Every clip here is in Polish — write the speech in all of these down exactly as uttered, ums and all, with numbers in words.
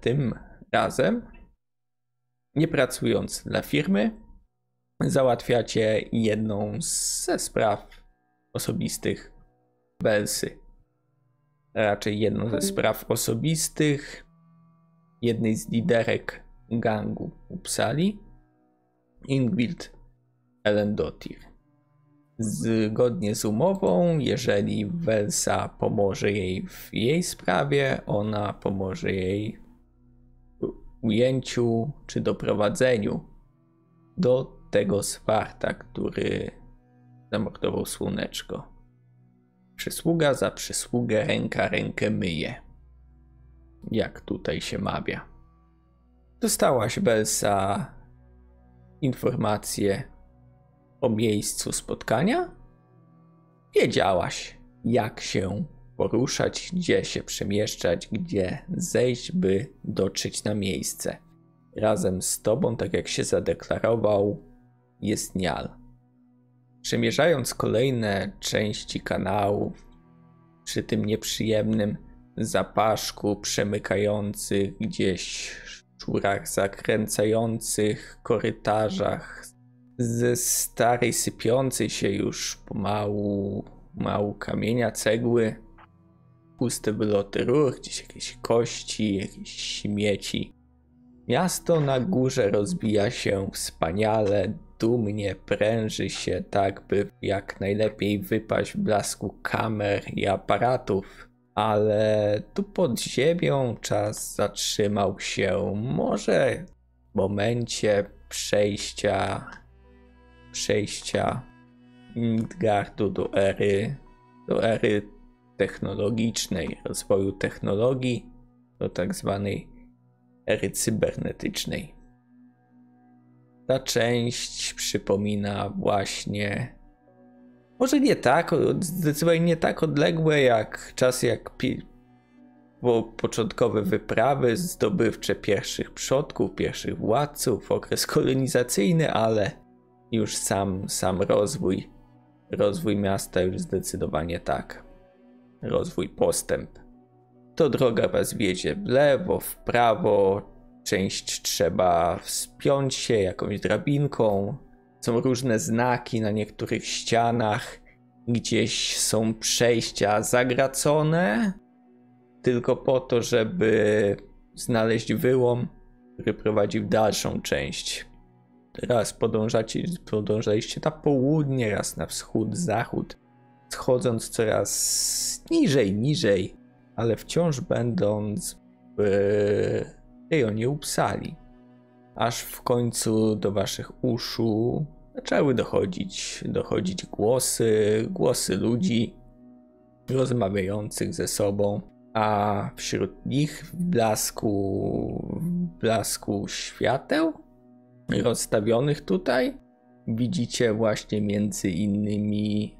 tym razem, nie pracując dla firmy, załatwiacie jedną ze spraw osobistych Welsy. Raczej jedną ze spraw osobistych jednej z liderek gangu Uppsali, Ingvild Elendottir. Zgodnie z umową, jeżeli Welsa pomoże jej w jej sprawie, ona pomoże jej w ujęciu czy doprowadzeniu do tego Svarta, który zamordował Słoneczko. Przysługa za przysługę, ręka rękę myje. Jak tutaj się mawia. Dostałaś, Welsa, informację o miejscu spotkania? Wiedziałaś, jak się poruszać, gdzie się przemieszczać, gdzie zejść, by dotrzeć na miejsce. Razem z tobą, tak jak się zadeklarował, jest Nial. Przemierzając kolejne części kanału, przy tym nieprzyjemnym zapaszku przemykających gdzieś szczurach, zakręcających korytarzach, ze starej, sypiącej się już pomału mału kamienia, cegły, puste wyloty rur, gdzieś jakieś kości, jakieś śmieci. Miasto na górze rozbija się wspaniale, dumnie pręży się tak, by jak najlepiej wypaść w blasku kamer i aparatów. Ale tu pod ziemią czas zatrzymał się, może w momencie przejścia przejścia Midgardu do ery, do ery technologicznej, rozwoju technologii, do tak zwanej ery cybernetycznej. Ta część przypomina właśnie, może nie tak, zdecydowanie nie tak odległe jak czasy jak pi- po początkowe wyprawy zdobywcze pierwszych przodków, pierwszych władców, okres kolonizacyjny, ale już sam, sam rozwój, rozwój miasta już zdecydowanie tak. Rozwój, postęp. To droga was wiedzie w lewo, w prawo, część trzeba wspiąć się jakąś drabinką. Są różne znaki na niektórych ścianach. Gdzieś są przejścia zagracone, tylko po to, żeby znaleźć wyłom, który prowadzi w dalszą część. Raz podążacie, podążaliście na południe, raz na wschód, zachód, schodząc coraz niżej, niżej, ale wciąż będąc w rejonie Uppsali. Aż w końcu do waszych uszu zaczęły dochodzić, dochodzić głosy, głosy ludzi rozmawiających ze sobą, a wśród nich w blasku, w blasku świateł rozstawionych tutaj widzicie właśnie między innymi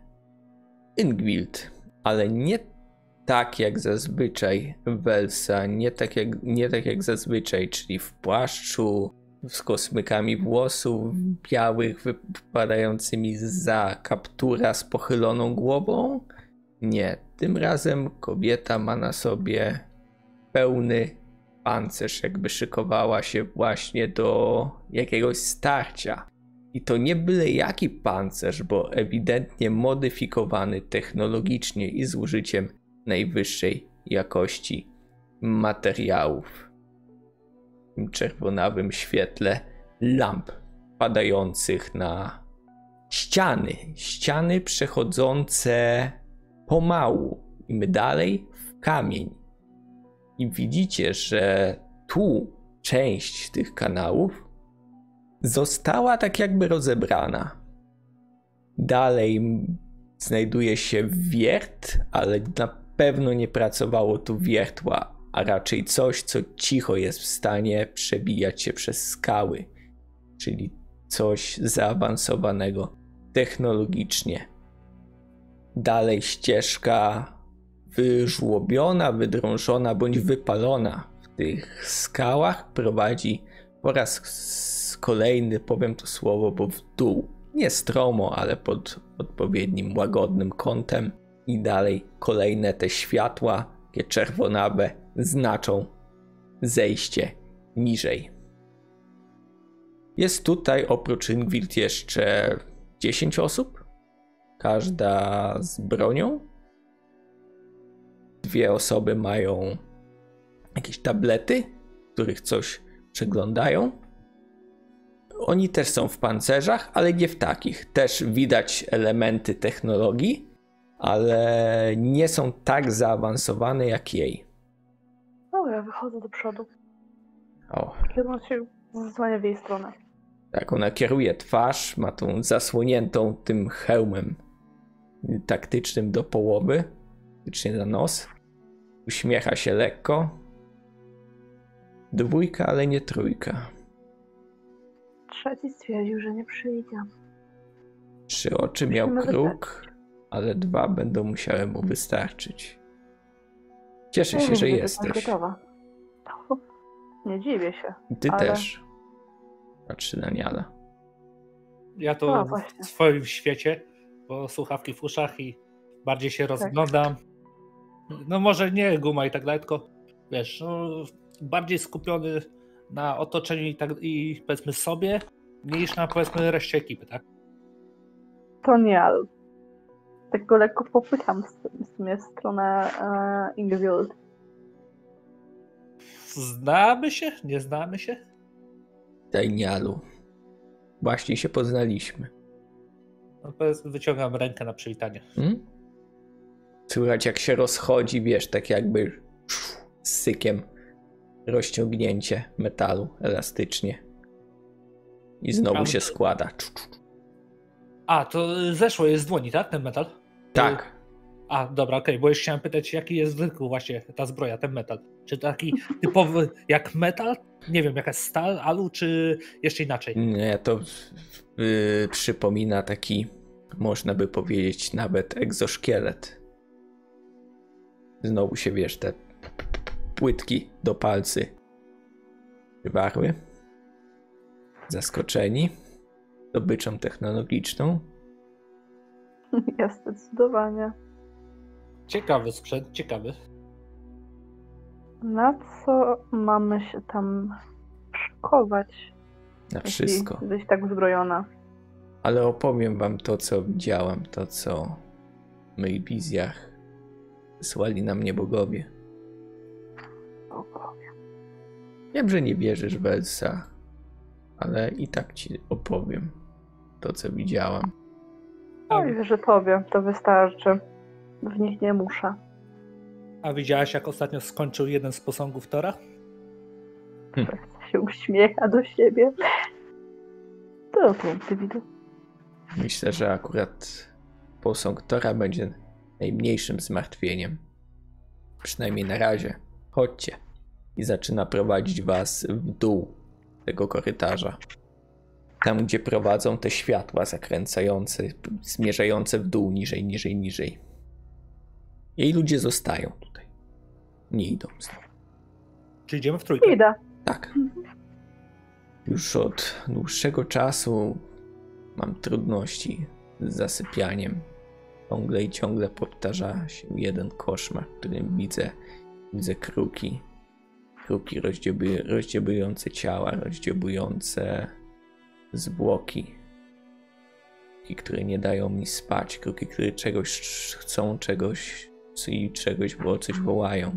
Ingvild, ale nie tak jak zazwyczaj Welsa, nie tak jak, nie tak jak zazwyczaj, czyli w płaszczu, z kosmykami włosów białych wypadającymi za kaptura z pochyloną głową. Nie, tym razem kobieta ma na sobie pełny pancerz, jakby szykowała się właśnie do jakiegoś starcia. I to nie byle jaki pancerz, bo ewidentnie modyfikowany technologicznie i z użyciem najwyższej jakości materiałów. W tym czerwonawym świetle lamp padających na ściany. Ściany przechodzące pomału. Im dalej w kamień. I widzicie, że tu część tych kanałów została tak jakby rozebrana. Dalej znajduje się wiert, ale na pewno nie pracowało tu wiertła, a raczej coś, co cicho jest w stanie przebijać się przez skały, czyli coś zaawansowanego technologicznie. Dalej ścieżka wyżłobiona, wydrążona bądź wypalona w tych skałach prowadzi po raz kolejny, powiem to słowo, bo w dół. Nie stromo, ale pod odpowiednim, łagodnym kątem. I dalej kolejne te światła, takie czerwonawe, znaczą zejście niżej. Jest tutaj oprócz Ingvild jeszcze dziesięć osób. Każda z bronią. Dwie osoby mają jakieś tablety, w których coś przeglądają. Oni też są w pancerzach, ale nie w takich. Też widać elementy technologii, ale nie są tak zaawansowane jak jej. Dobra, wychodzę do przodu. O. Kieruję się zasłania w jej stronę. Tak, ona kieruje twarz, ma tą zasłoniętą tym hełmem taktycznym do połowy, taktycznie na nos. Uśmiecha się lekko. Dwójka, ale nie trójka. Trzeci stwierdził, że nie przyjdzie. Trzy oczy miał kruk, ale dwa będą musiały mu wystarczyć. Cieszę się, że jesteś. Gotowa. Nie dziwię się. Ty ale... też. Patrzy na Niala. Ja to no, w swoim świecie, bo słuchawki w uszach i bardziej się rozglądam. Tak. No może nie guma i tak dalej, tylko wiesz, no, bardziej skupiony na otoczeniu i, tak, i powiedzmy sobie, niż na powiedzmy reszcie ekipy, tak? To nie, ale tak go lekko popycham z tym w stronę uh, Ingvild. Znamy się? Nie znamy się? Daj Nialu. Właśnie się poznaliśmy. No, wyciągam rękę na przywitanie. Hmm? Słychać jak się rozchodzi, wiesz, tak jakby z sykiem rozciągnięcie metalu elastycznie. I znowu A, się to... składa. A, to zeszło jest z dłoni, tak? Ten metal? Tak. A, dobra, okej, okay, bo już chciałem pytać, jaki jest zwykły właśnie ta zbroja, ten metal. Czy taki typowy jak metal? Nie wiem, jakaś stal, alu, czy jeszcze inaczej? Nie, to yy, przypomina taki, można by powiedzieć, nawet egzoszkielet. Znowu się, wiesz, te płytki do palcy wywarły. Zaskoczeni zdobyczą technologiczną. Ja zdecydowanie. Ciekawy sprzęt, ciekawy. Na co mamy się tam szykować? Na wszystko. Jesteś tak uzbrojona. Ale opowiem wam to, co widziałam, to, co w moich wizjach wysłali na mnie bogowie. Bogowie. Wiem, że nie wierzysz w Elsa, ale i tak ci opowiem to, co widziałam. Oj, że powiem, to wystarczy. W nich nie muszę. A widziałaś, jak ostatnio skończył jeden z posągów Tora? Hmm. Się uśmiecha do siebie. To piękny widok. Myślę, że akurat posąg Tora będzie najmniejszym zmartwieniem. Przynajmniej na razie. Chodźcie. I zaczyna prowadzić was w dół tego korytarza. Tam, gdzie prowadzą te światła zakręcające, zmierzające w dół, niżej, niżej, niżej. Jej ludzie zostają tutaj. Nie idą stąd. Czy idziemy w trójkę? Idę. Tak. Już od dłuższego czasu mam trudności z zasypianiem. Ciągle i ciągle powtarza się jeden koszmar, w którym widzę, widzę kruki. Kruki rozdzioby, rozdziobujące ciała, rozdziobujące zwłoki. Kruki, które nie dają mi spać. Kruki, które czegoś chcą, czegoś i czegoś, bo coś wołają.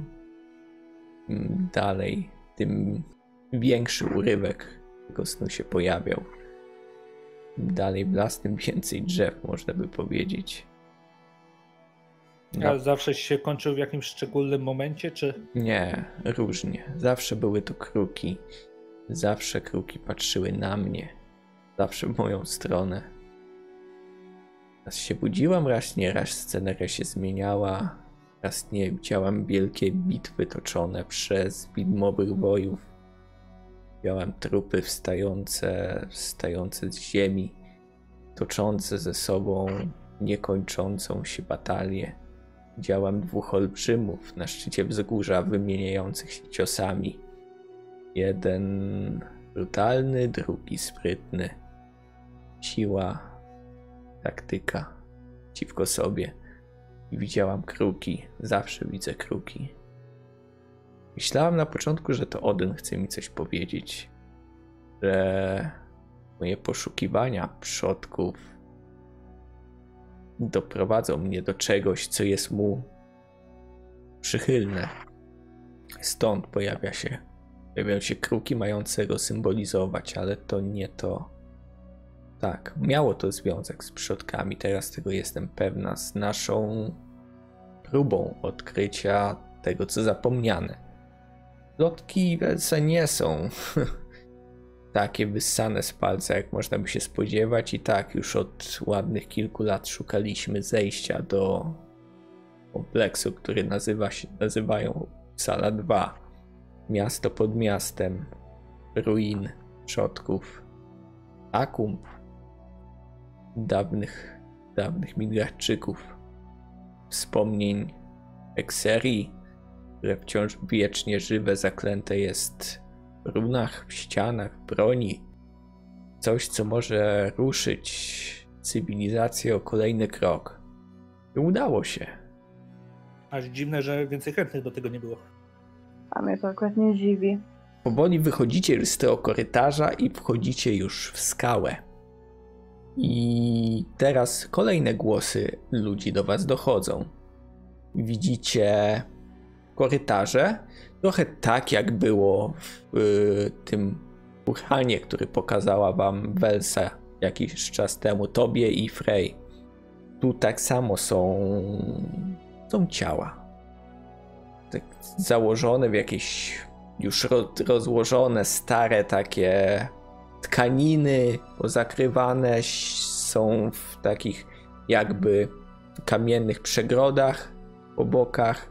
Dalej, tym większy urywek tego snu się pojawiał. Dalej w las, tym więcej drzew, można by powiedzieć. No. Ale zawsze się kończył w jakimś szczególnym momencie, czy? Nie, różnie. Zawsze były to kruki. Zawsze kruki patrzyły na mnie. Zawsze w moją stronę. Raz się budziłam, raz nie, raz sceneria się zmieniała. Raz nie, widziałam wielkie bitwy toczone przez widmowych wojów. Widziałam trupy wstające, wstające z ziemi, toczące ze sobą niekończącą się batalię. Widziałam dwóch olbrzymów na szczycie wzgórza wymieniających się ciosami. Jeden brutalny, drugi sprytny. Siła, taktyka przeciwko sobie. I widziałam kruki. Zawsze widzę kruki. Myślałem na początku, że to Odyn chce mi coś powiedzieć. Że moje poszukiwania przodków doprowadzą mnie do czegoś, co jest mu przychylne. Stąd pojawia się, pojawiają się kruki mające go symbolizować, ale to nie to. Tak, miało to związek z przodkami, teraz tego jestem pewna, z naszą próbą odkrycia tego, co zapomniane. Plotki Welsa nie są takie wyssane z palca, jak można by się spodziewać, i tak już od ładnych kilku lat szukaliśmy zejścia do kompleksu, który nazywa się, nazywają Sala dwa. Miasto pod miastem, ruin przodków, akumb dawnych, dawnych Midgardczyków, wspomnień Hekserii, które wciąż wiecznie żywe, zaklęte jest w runach, w ścianach, broni. Coś, co może ruszyć cywilizację o kolejny krok. I udało się. Aż dziwne, że więcej chętnych do tego nie było. A mnie to akurat nie dziwi. Powoli wychodzicie już z tego korytarza i wchodzicie już w skałę. I teraz kolejne głosy ludzi do was dochodzą. Widzicie korytarze, trochę tak jak było w y, tym burhanie, który pokazała wam Welsa jakiś czas temu, tobie i Frey. Tu tak samo są, są ciała. Tak założone w jakieś już ro, rozłożone, stare takie tkaniny, zakrywane są w takich jakby kamiennych przegrodach po bokach.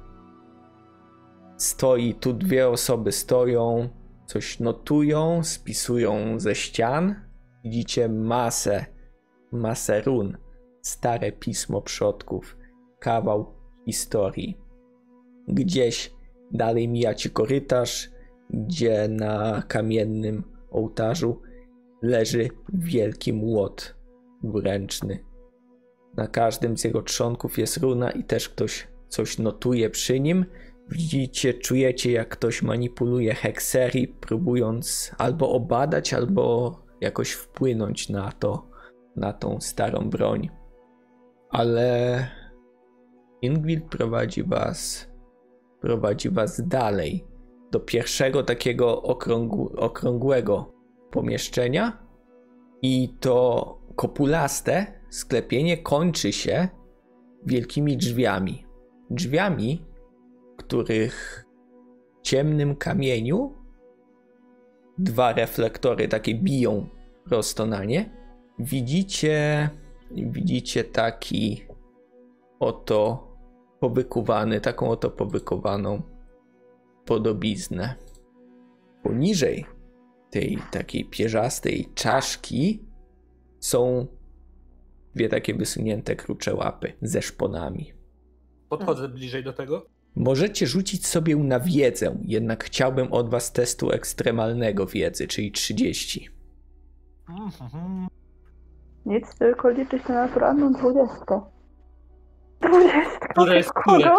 Stoi tu, dwie osoby stoją, coś notują, spisują ze ścian. Widzicie masę, masę run, stare pismo przodków, kawał historii. Gdzieś dalej mijacie korytarz, gdzie na kamiennym ołtarzu leży wielki młot dwuręczny. Na każdym z jego trzonków jest runa i też ktoś coś notuje przy nim. Widzicie, czujecie, jak ktoś manipuluje hekserii, próbując albo obadać, albo jakoś wpłynąć na to, na tą starą broń. Ale Ingvild prowadzi was, prowadzi was dalej, do pierwszego takiego okrągł, okrągłego pomieszczenia, i to kopulaste sklepienie kończy się wielkimi drzwiami. Drzwiami, których w ciemnym kamieniu dwa reflektory takie biją prosto na nie. Widzicie, widzicie taki oto powykuwany, taką oto powykowaną podobiznę. Poniżej tej takiej pierzastej czaszki są dwie takie wysunięte krucze łapy ze szponami. Podchodzę bliżej do tego. Możecie rzucić sobie na wiedzę, jednak chciałbym od was testu ekstremalnego wiedzy, czyli trzydzieści. Mm-hmm. Nic, tylko liczyć na naturalną dwudziestkę. Dwudziestka, Która jest które?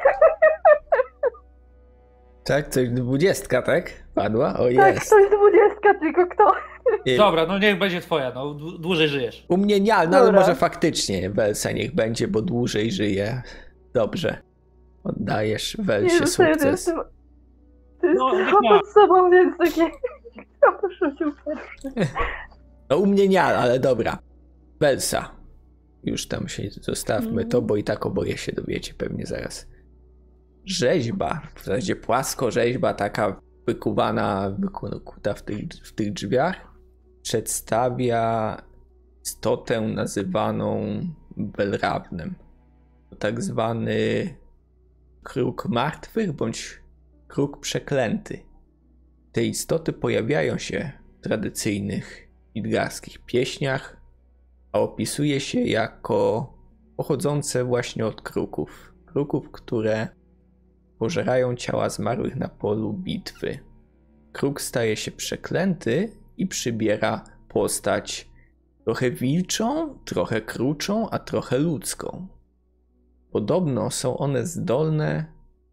Tak, coś dwudziestka, tak? Padła? O, Tak, jest. coś dwudziestka, tylko kto? Dobra, no niech będzie twoja, no dłużej żyjesz. U mnie nie, no ale Dobra. może faktycznie Welsa niech będzie, bo dłużej żyje. Dobrze. Oddajesz Welsie Nie, serio, to sukces. jestem... To jest No, tylko nie ma. pod sobą, więc takie... Kto porzucił pierwszy? No u mnie nie, ale dobra. Welsa. Już tam się zostawmy to, bo i tak oboje się dowiecie pewnie zaraz. Rzeźba, w zasadzie płaskorzeźba taka wykuwana, wykuta w tych, w tych drzwiach, przedstawia istotę nazywaną Belrawnem. To tak zwany kruk martwych bądź kruk przeklęty. Te istoty pojawiają się w tradycyjnych midgarskich pieśniach, a opisuje się jako pochodzące właśnie od kruków. Kruków, które pożerają ciała zmarłych na polu bitwy. Kruk staje się przeklęty i przybiera postać trochę wilczą, trochę kruczą, a trochę ludzką. Podobno są one zdolne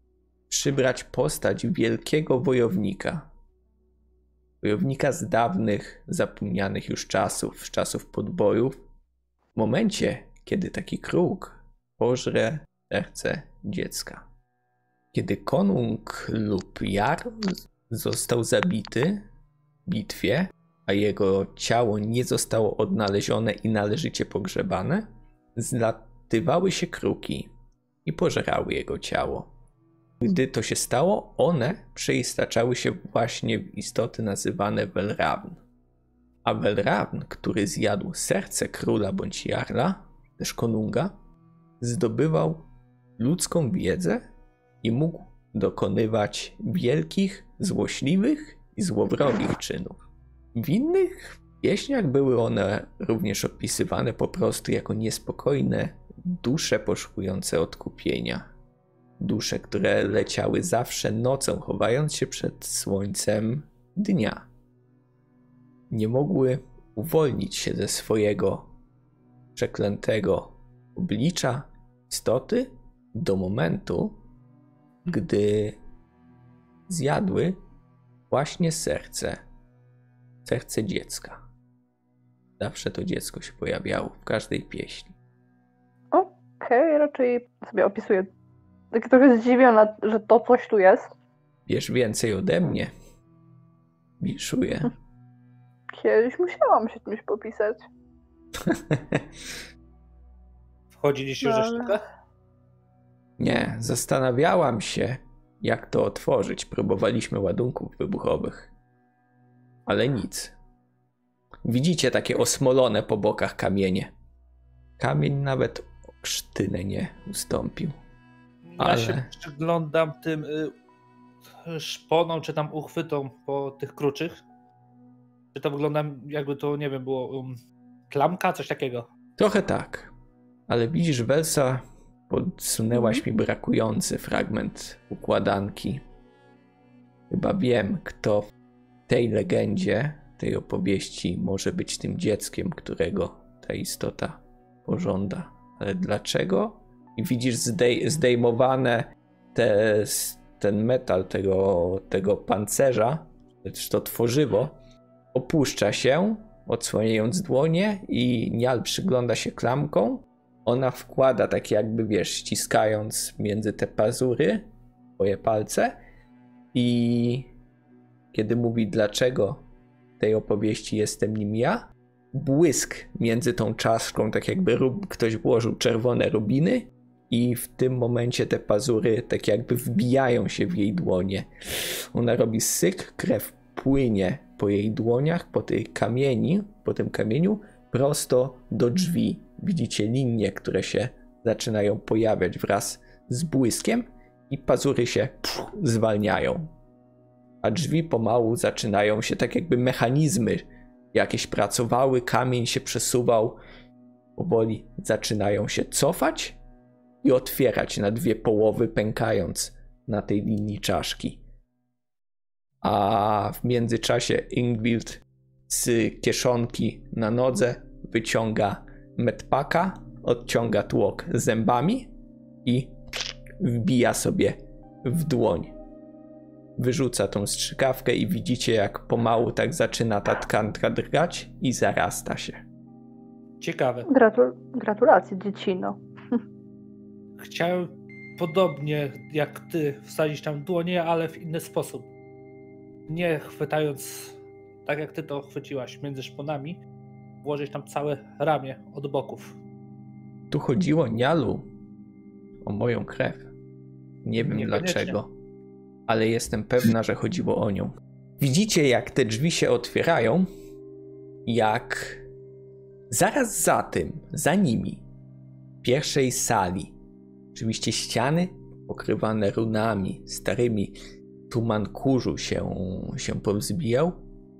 przybrać postać wielkiego wojownika. Wojownika z dawnych, zapomnianych już czasów, z czasów podbojów. W momencie, kiedy taki kruk pożre serce dziecka. Kiedy konung lub jarl został zabity w bitwie, a jego ciało nie zostało odnalezione i należycie pogrzebane, zlatywały się kruki i pożerały jego ciało. Gdy to się stało, one przeistaczały się właśnie w istoty nazywane Welravn. A Welravn, który zjadł serce króla bądź jarla, też konunga, zdobywał ludzką wiedzę i mógł dokonywać wielkich, złośliwych i złowrogich czynów. W innych pieśniach były one również opisywane po prostu jako niespokojne dusze poszukujące odkupienia. Dusze, które leciały zawsze nocą, chowając się przed słońcem dnia. Nie mogły uwolnić się ze swojego przeklętego oblicza istoty do momentu, gdy zjadły właśnie serce, serce dziecka. Zawsze to dziecko się pojawiało w każdej pieśni. Okej, okay, raczej sobie opisuję. Tak trochę zdziwiona, że to coś tu jest. Wiesz więcej ode mnie. Wiszuję. Kiedyś musiałam się czymś popisać. Wchodziliście już No, sztukę? Nie, zastanawiałam się, jak to otworzyć. Próbowaliśmy ładunków wybuchowych. Ale nic. Widzicie takie osmolone po bokach kamienie. Kamień nawet o krztynę nie ustąpił. Ja Ale... się przyglądam tym y, szponom, czy tam uchwytom po tych kruczych. Czy to wygląda jakby to, nie wiem, było um, klamka, coś takiego? Trochę tak. Ale widzisz, Welsa, podsunęłaś mi brakujący fragment układanki. Chyba wiem, kto w tej legendzie, tej opowieści może być tym dzieckiem, którego ta istota pożąda. Ale dlaczego? I widzisz zdej- zdejmowane te, ten metal tego, tego pancerza, czy to tworzywo, opuszcza się, odsłaniając dłonie i Nial przygląda się klamką. Ona wkłada tak jakby, wiesz, ściskając między te pazury swoje palce i kiedy mówi dlaczego w tej opowieści jestem nim ja, błysk między tą czaszką, tak jakby rub- ktoś włożył czerwone rubiny i w tym momencie te pazury tak jakby wbijają się w jej dłonie. Ona robi syk, krew płynie po jej dłoniach, po tej kamieni, po tym kamieniu prosto do drzwi. Widzicie linie, które się zaczynają pojawiać wraz z błyskiem i pazury się pff, zwalniają. A drzwi pomału zaczynają się, tak jakby mechanizmy jakieś pracowały, kamień się przesuwał, powoli zaczynają się cofać i otwierać na dwie połowy, pękając na tej linii czaszki. A w międzyczasie Ingvild z kieszonki na nodze wyciąga medpaka, odciąga tłok zębami i wbija sobie w dłoń. Wyrzuca tą strzykawkę i widzicie, jak pomału tak zaczyna ta tkanka drgać i zarasta się. Ciekawe. Gratul- gratulacje, dziecino. Chciałem podobnie jak ty wsadzić tam dłonie, ale w inny sposób. Nie chwytając tak jak ty to chwyciłaś między szponami, włożyć tam całe ramię od boków. Tu chodziło, Nialu, o moją krew. Nie wiem dlaczego, ale jestem pewna, że chodziło o nią. Widzicie, jak te drzwi się otwierają, jak zaraz za tym, za nimi, w pierwszej sali, oczywiście ściany pokrywane runami starymi, tuman kurzu się, się powzbijał,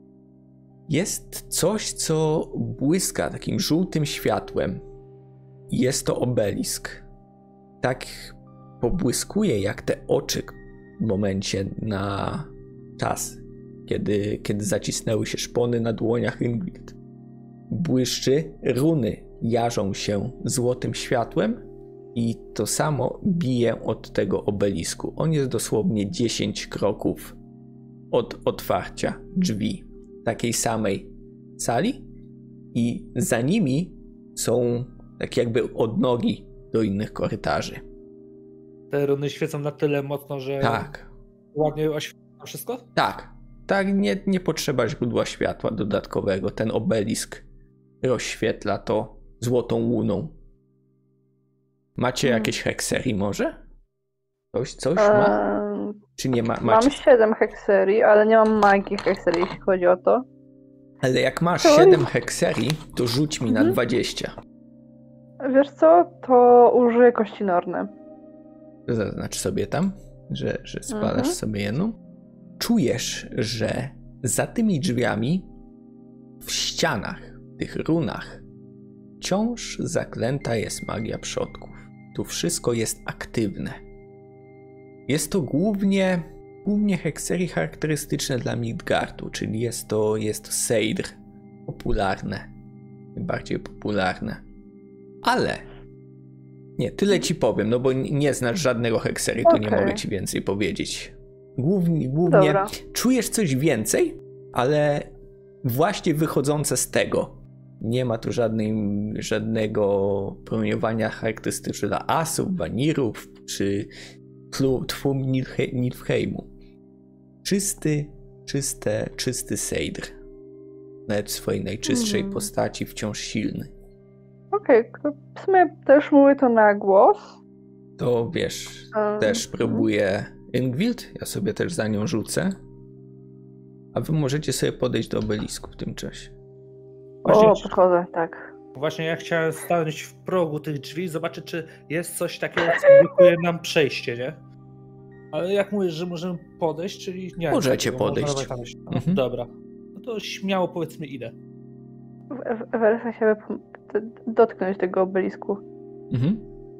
jest coś, co błyska takim żółtym światłem. Jest to obelisk. Tak pobłyskuje jak te oczy w momencie na czas, kiedy, kiedy zacisnęły się szpony na dłoniach Ingrid. Błyszczy, runy jarzą się złotym światłem I to samo bije od tego obelisku. On jest dosłownie dziesięć kroków od otwarcia drzwi takiej samej sali i za nimi są tak jakby odnogi do innych korytarzy. Te runy świecą na tyle mocno, że Tak. ładnie oświetla wszystko? Tak. Tak, nie, nie potrzeba źródła światła dodatkowego. Ten obelisk rozświetla to złotą łuną. Macie hmm. jakieś hekserii może? Coś, coś ma? Eee, Czy nie ma? Macie... Mam siedem hekserii, ale nie mam magii hekserii, jeśli chodzi o to. Ale jak masz to siedem jest... hekserii, to rzuć mi mhm. na dwadzieścia. Wiesz co? To użyję kości norny. Zaznacz sobie tam, że, że spalasz mhm. sobie jedną. Czujesz, że za tymi drzwiami w ścianach, w tych runach wciąż zaklęta jest magia przodków. Tu wszystko jest aktywne. Jest to głównie, głównie hekserii charakterystyczne dla Midgardu, czyli jest to, jest to seidr. Popularne. Najbardziej popularne. Ale nie, tyle ci powiem, no bo nie znasz żadnego hekserii, to okay. nie mogę ci więcej powiedzieć. Głównie, głównie Dobra. czujesz coś więcej, ale właśnie wychodzące z tego. Nie ma tu żadnej, żadnego promieniowania charakterystycznego dla asów, banirów czy twum Nilfheimu. Czysty, czyste, czysty seidr. Nawet w swojej najczystszej mm. postaci wciąż silny. Okej, okay. W sumie też mówię to na głos. To wiesz, um. też próbuję Ingvild, ja sobie też za nią rzucę. A wy możecie sobie podejść do obelisku w tym czasie. Właśnie, o, podchodzę, tak. Właśnie ja chciałem stanąć w progu tych drzwi i zobaczyć, czy jest coś takiego, co blokuje nam przejście, nie? Ale jak mówisz, że możemy podejść, czyli nie. Możecie podejść. No, mhm. Dobra. No to śmiało powiedzmy idę. Wersa chciała dotknąć tego obelisku. Mhm.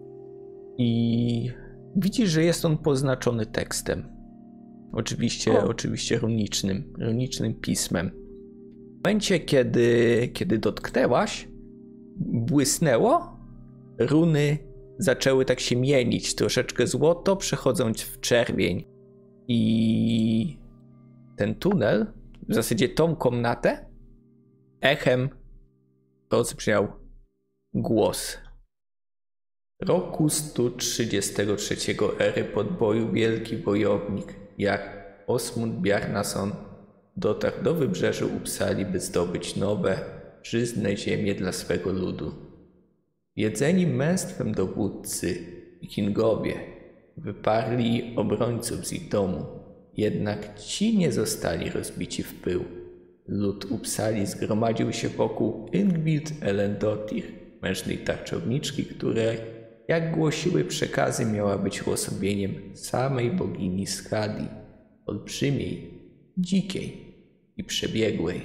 I widzisz, że jest on poznaczony tekstem. Oczywiście, o. oczywiście runicznym, runicznym pismem. W momencie, kiedy, kiedy dotknęłaś, błysnęło, runy zaczęły tak się mienić, troszeczkę złoto, przechodząc w czerwień. I ten tunel, w zasadzie tą komnatę, echem rozbrzmiał głos. Roku sto trzydziestego trzeciego ery podboju wielki wojownik, jak Osmund Bjarnason, dotarł do wybrzeży Uppsali, by zdobyć nowe, żyzne ziemie dla swego ludu. Jedzeni męstwem dowódcy, wikingowie wyparli obrońców z ich domu, jednak ci nie zostali rozbici w pył. Lud Uppsali zgromadził się wokół Ingvild Elendottir, mężnej tarczowniczki, które, jak głosiły przekazy, miała być uosobieniem samej bogini Skadi, olbrzymiej, dzikiej i przebiegłej.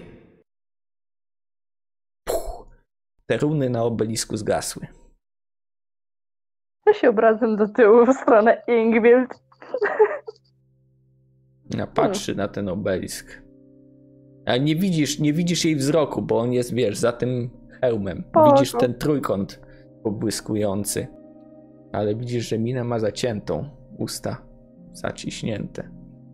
Puch. Te runy na obelisku zgasły. Ja się obracam do tyłu w stronę Ingvild. Ona patrzy na ten obelisk. A nie widzisz, nie widzisz jej wzroku, bo on jest, wiesz, za tym hełmem. Boże. Widzisz ten trójkąt pobłyskujący. Ale widzisz, że minę ma zaciętą, usta zaciśnięte.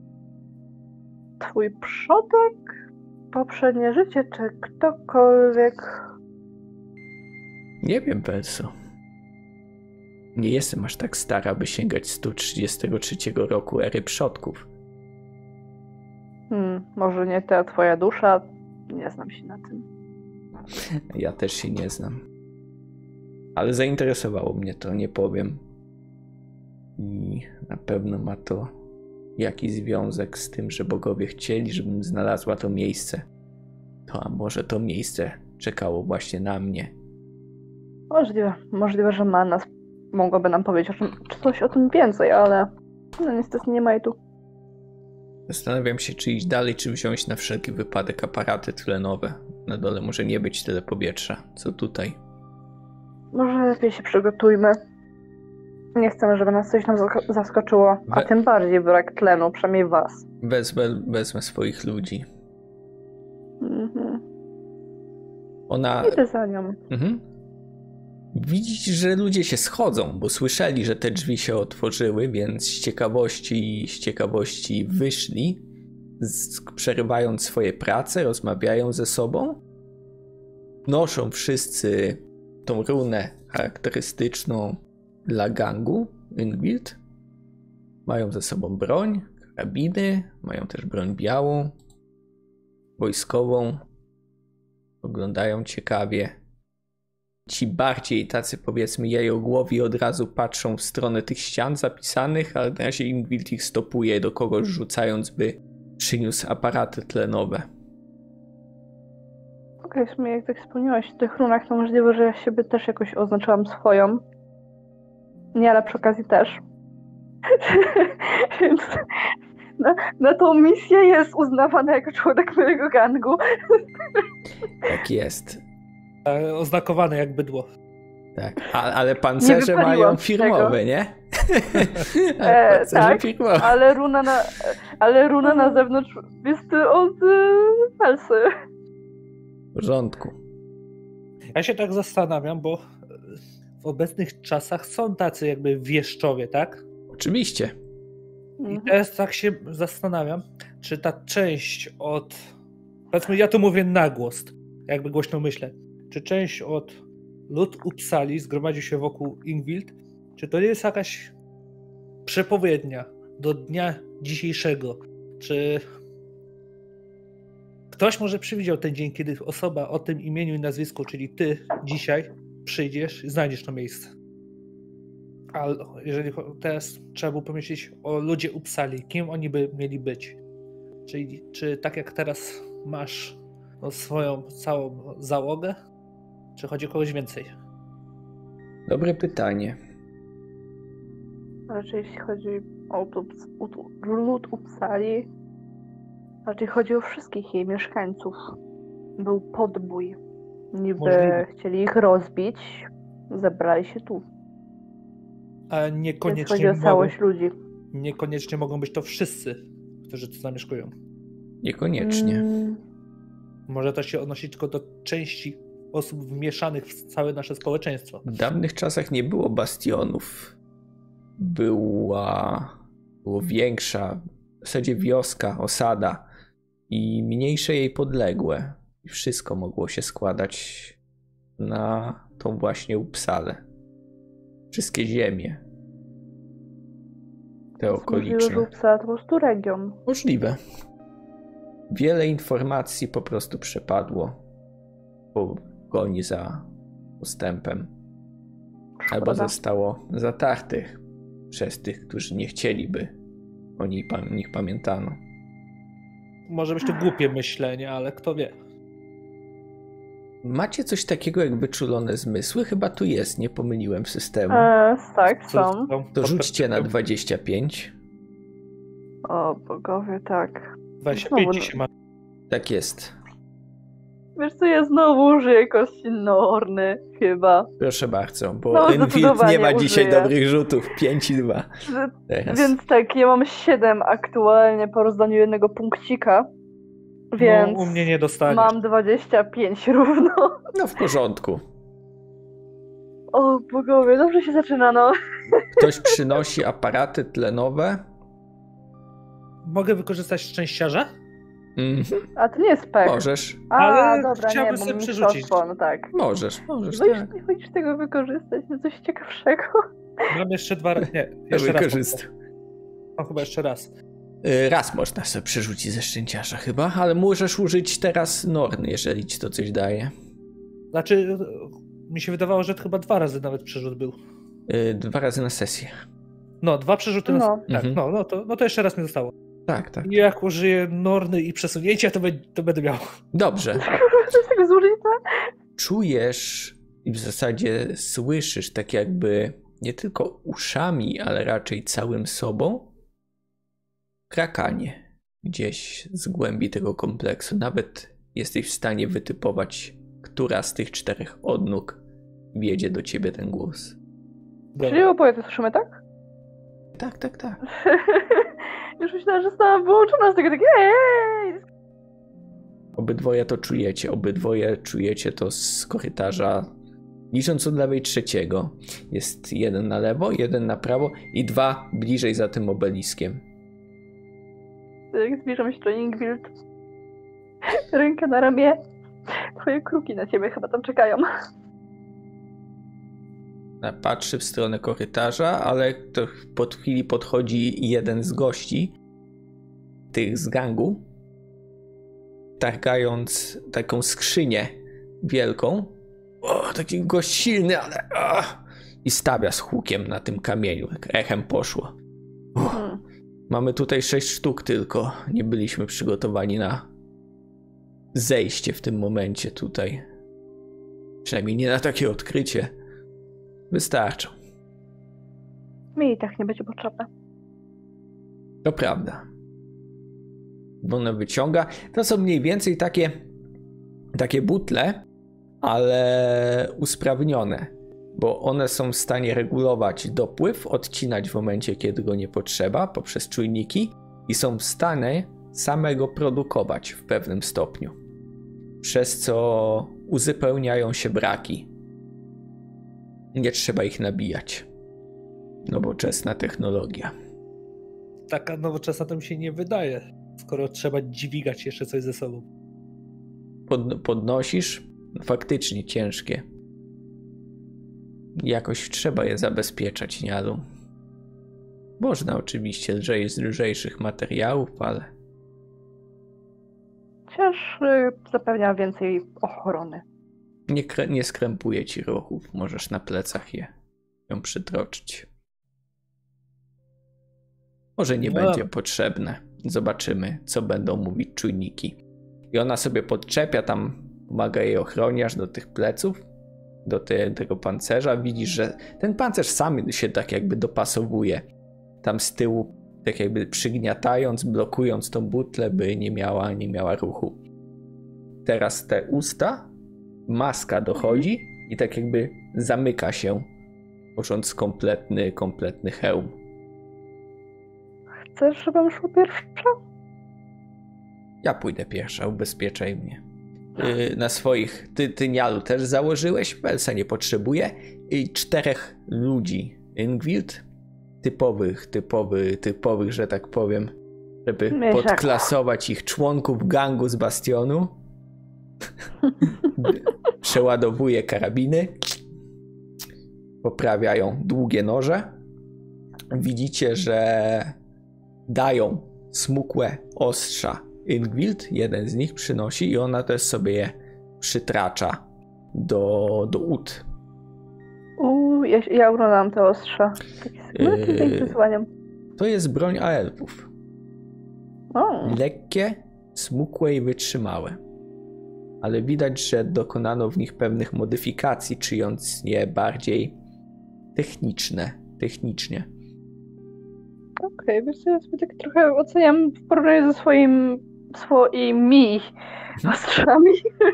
Twój przodek? Poprzednie życie, czy ktokolwiek? Nie wiem, Perso. Nie jestem aż tak stara, by sięgać sto trzydziestego trzeciego roku ery przodków. Hmm, może nie ta twoja dusza? Nie znam się na tym. Ja też się nie znam. Ale zainteresowało mnie to, nie powiem. I na pewno ma to jakiś związek z tym, że bogowie chcieli, żebym znalazła to miejsce. To a może to miejsce czekało właśnie na mnie. Możliwe, możliwe, że ma nas. Mogłaby nam powiedzieć o czym, coś o tym więcej, ale no niestety nie ma jej tu. Zastanawiam się, czy iść dalej, czy wziąć na wszelki wypadek aparaty tlenowe. Na dole może nie być tyle powietrza, co tutaj. Może lepiej się przygotujmy. Nie chcemy, żeby nas coś nam zaskoczyło, a We... tym bardziej brak tlenu, przynajmniej was. Wezmę, wezmę swoich ludzi. Mhm. Ona... Idę za nią. Mhm. Widzisz, że ludzie się schodzą, bo słyszeli, że te drzwi się otworzyły, więc z ciekawości, z ciekawości wyszli, z, przerywając swoje prace, rozmawiają ze sobą. Noszą wszyscy tą runę charakterystyczną dla gangu Ingvild. Mają ze sobą broń, karabiny, mają też broń białą, wojskową. Oglądają ciekawie. Ci bardziej tacy, powiedzmy, jajogłowi od razu patrzą w stronę tych ścian zapisanych, ale na razie Ingvild ich stopuje, do kogoś rzucając, by przyniósł aparaty tlenowe. Okej, okay, w sumie jak tak wspomniałaś o tych runach, to możliwe, że ja siebie też jakoś oznaczyłam swoją. Nie, ale przy okazji też. Więc na, na tą misję jest uznawana jako członek mojego gangu. Tak jest. E, oznakowane jak bydło. Tak, A, ale pancerze mają firmowe, tego. Nie? ale e, tak, firmowe. Ale runa na, ale runa na zewnątrz jest od Felsy. W porządku. Ja się tak zastanawiam, bo w obecnych czasach są tacy jakby wieszczowie, tak? Oczywiście. I teraz tak się zastanawiam, czy ta część od... Powiedzmy, ja to mówię na głos, jakby głośno myślę. Czy część od lud Uppsali zgromadził się wokół Ingvild? Czy to nie jest jakaś przepowiednia do dnia dzisiejszego? Czy ktoś może przewidział ten dzień, kiedy osoba o tym imieniu i nazwisku, czyli ty dzisiaj przyjdziesz i znajdziesz to miejsce? Ale jeżeli teraz trzeba było pomyśleć o ludzie Uppsali, kim oni by mieli być? Czyli czy tak jak teraz masz no, swoją całą załogę, czy chodzi o kogoś więcej? Dobre pytanie. Raczej jeśli chodzi o lud Uppsali, raczej chodzi o wszystkich jej mieszkańców. Był podbój. Niby Możliwe. Chcieli ich rozbić, zebrali się tu. A niekoniecznie chodzi o całość mogą, ludzi. Niekoniecznie mogą być to wszyscy, którzy tu zamieszkują. Niekoniecznie. Hmm. Może to się odnosi tylko do części osób wmieszanych w całe nasze społeczeństwo. W dawnych czasach nie było bastionów. Była było większa, w zasadzie wioska, osada i mniejsze jej podległe. I wszystko mogło się składać na tą właśnie Uppsalę. Wszystkie ziemie. Te okoliczne. Możliwe, że Uppsala to po prostu region. Możliwe. Wiele informacji po prostu przepadło po goni za postępem. Albo Szkoda. Zostało zatartych przez tych, którzy nie chcieliby o nich pamiętano. Może być to głupie myślenie, ale kto wie. Macie coś takiego jak wyczulone zmysły? Chyba tu jest, nie pomyliłem systemu. E, tak, są. To rzućcie na dwadzieścia pięć. O bogowie, tak. dwadzieścia pięć się ma. Tak jest. Wiesz co, ja znowu użyję kości Norny, chyba. Proszę bardzo, bo no, Ingvild nie ma użyję. Dzisiaj dobrych rzutów. pięć i dwa. Teraz. Więc tak, ja mam siedem aktualnie po rozdaniu jednego punkcika. Więc no, u mnie nie dostaniesz. Mam dwadzieścia pięć równo. No w porządku. O bogowie, dobrze się zaczyna, no. Ktoś przynosi aparaty tlenowe. Mogę wykorzystać szczęściarza? Mm-hmm. A to nie jest pek. Możesz. A, ale dobra, chciałbym nie, sobie przerzucić. No tak. Możesz, możesz, no tak. Nie chodzisz tego wykorzystać na coś ciekawszego. Mam jeszcze dwa razy. Nie, jeszcze raz. Mam chyba jeszcze raz. Raz można sobie przerzucić ze szczęściarza chyba, ale możesz użyć teraz Norny, jeżeli ci to coś daje. Znaczy, mi się wydawało, że to chyba dwa razy nawet przerzut był. Dwa razy na sesję. No, dwa przerzuty no. na sesję. Tak, mhm. no, no, to, no to jeszcze raz mi zostało. Tak, tak. I jak użyję Norny i przesunięcia, to, be, to będę miał. Dobrze. To jest tak zużyte. Czujesz i w zasadzie słyszysz tak jakby nie tylko uszami, ale raczej całym sobą krakanie gdzieś z głębi tego kompleksu. Nawet jesteś w stanie wytypować, która z tych czterech odnóg wiedzie do ciebie ten głos. Czyli oboje to słyszymy, tak? Tak, tak, tak. Już myślałam, że zostałam wyłączona z tego, tak ej! Obydwoje to czujecie, obydwoje czujecie to z korytarza Licząc od lewej trzeciego, jest jeden na lewo, jeden na prawo i dwa bliżej za tym obeliskiem. Jak zbliżam się do Ingvild, rękę na ramię, twoje kruki na ciebie chyba tam czekają. Patrzy w stronę korytarza, ale to po chwili podchodzi jeden z gości, tych z gangu, targając taką skrzynię wielką. O, taki gość silny, ale... O, i stawia z hukiem na tym kamieniu. Jak echem poszło. O, hmm. Mamy tutaj sześć sztuk tylko. Nie byliśmy przygotowani na zejście w tym momencie tutaj. Przynajmniej nie na takie odkrycie. Wystarczą. Mi i tak nie będzie potrzebne. To prawda. Ona wyciąga. To są mniej więcej takie takie butle, ale usprawnione, bo one są w stanie regulować dopływ, odcinać w momencie, kiedy go nie potrzeba poprzez czujniki i są w stanie samego produkować w pewnym stopniu, przez co uzupełniają się braki. Nie trzeba ich nabijać. Nowoczesna technologia. Taka nowoczesna to mi się nie wydaje, skoro trzeba dźwigać jeszcze coś ze sobą. Pod, podnosisz? Faktycznie ciężkie. Jakoś trzeba je zabezpieczać, Nialu. Można oczywiście lżej z lżejszych materiałów, ale... Chociaż zapewnia więcej ochrony. Nie, nie skrępuje ci ruchów. Możesz na plecach je ją przytroczyć. Może nie no. będzie potrzebne. Zobaczymy, co będą mówić czujniki. I ona sobie podczepia, tam pomaga jej ochroniarz do tych pleców, do te, tego pancerza. Widzisz, że ten pancerz sam się tak jakby dopasowuje. Tam z tyłu, tak jakby przygniatając, blokując tą butlę, by nie miała, nie miała ruchu. Teraz te usta, maska dochodzi i tak jakby zamyka się, tworząc kompletny, kompletny hełm. Chcesz, żebym szła pierwsza? Ja pójdę pierwsza, ubezpieczaj mnie. Yy, na swoich, ty, ty Nialu też założyłeś, Welsa nie potrzebuje. I czterech ludzi, Ingvild, typowych, typowy, typowych, że tak powiem, żeby Myszak. podklasować ich członków gangu z Bastionu. Przeładowuje karabiny, poprawiają długie noże. Widzicie, że dają smukłe ostrza. Ingvild, jeden z nich przynosi i ona też sobie je przytracza do, do ud. Uuu, ja, ja oglądam te ostrza. Yy, to jest broń elfów. O. Lekkie, smukłe i wytrzymałe. Ale widać, że dokonano w nich pewnych modyfikacji, czyniąc je bardziej techniczne, technicznie. Okej, okay, wiesz co, ja sobie tak trochę oceniam w porównaniu ze swoim, swoimi mhm. ostrzami.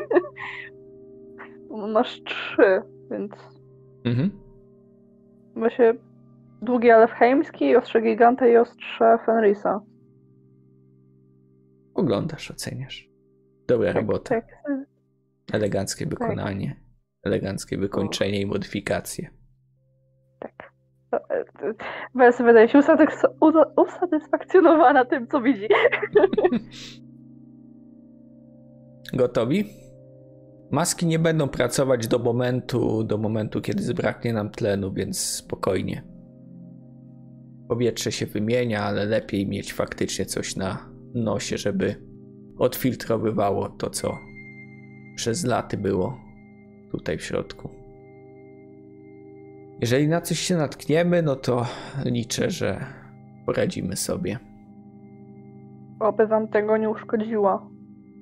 Masz trzy, więc... Mhm. Właśnie długi Alfheimski, ostrze Giganta i ostrze Fenrisa. Oglądasz, oceniasz. Dobra tak, robota. Tak. Eleganckie wykonanie. Tak. Eleganckie wykończenie o. i modyfikacje. Tak. Welsa wydaje się usatysfakcjonowana tym, co widzi. Gotowi? Maski nie będą pracować do momentu, do momentu, kiedy zbraknie nam tlenu, więc spokojnie. Powietrze się wymienia, ale lepiej mieć faktycznie coś na nosie, żeby odfiltrowywało to, co przez laty było tutaj w środku. Jeżeli na coś się natkniemy, no to liczę, że poradzimy sobie. Oby wam tego nie uszkodziła.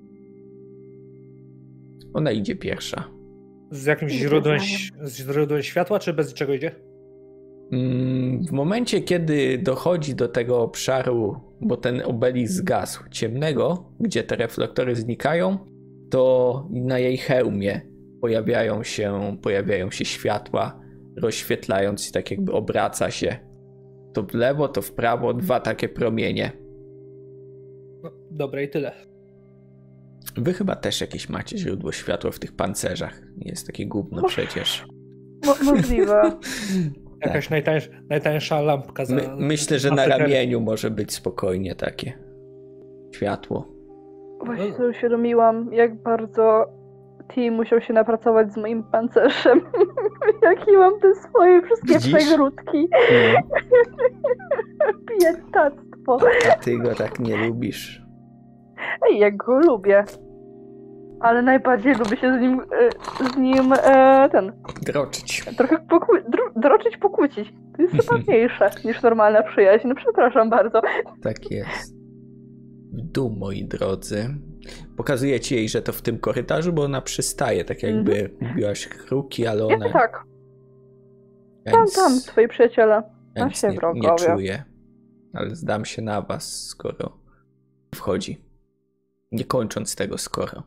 Ona idzie pierwsza. Z jakimś źródłem, z źródłem światła, czy bez czego idzie? W momencie, kiedy dochodzi do tego obszaru, bo ten obelisk zgasł, ciemnego, gdzie te reflektory znikają, to na jej hełmie pojawiają się, pojawiają się światła, rozświetlając i tak jakby obraca się. To w lewo, to w prawo, dwa takie promienie. No, dobra i tyle. Wy chyba też jakieś macie źródło światła w tych pancerzach. Nie jest takie gówno no, przecież. Mo- możliwe. Jakaś Tak. najtańsza, najtańsza lampka. Za, My, myślę, że na afetery. ramieniu może być spokojnie takie światło. Właśnie sobie uświadomiłam, jak bardzo T musiał się napracować z moim pancerzem. Jakie mam te swoje wszystkie Widzisz? przegródki. No, Piętactwo. a ty go tak nie lubisz. Ej, jak go lubię. Ale najbardziej lubię się z nim, e, z nim e, ten, Droczyć. trochę pokłó- dro- droczyć, pokłócić. To jest zabawniejsze niż normalna przyjaźń. No przepraszam bardzo. Tak jest. W dół, moi drodzy. Pokazujecie jej, że to w tym korytarzu, bo ona przystaje, tak jakby mówiłaś kruki, ale Ja ona tak, ja tam, nic, tam, twoi przyjaciele. ja A nic się nie, nie wrogowie. czuję. Ale zdam się na was, skoro wchodzi. Nie kończąc tego skoro.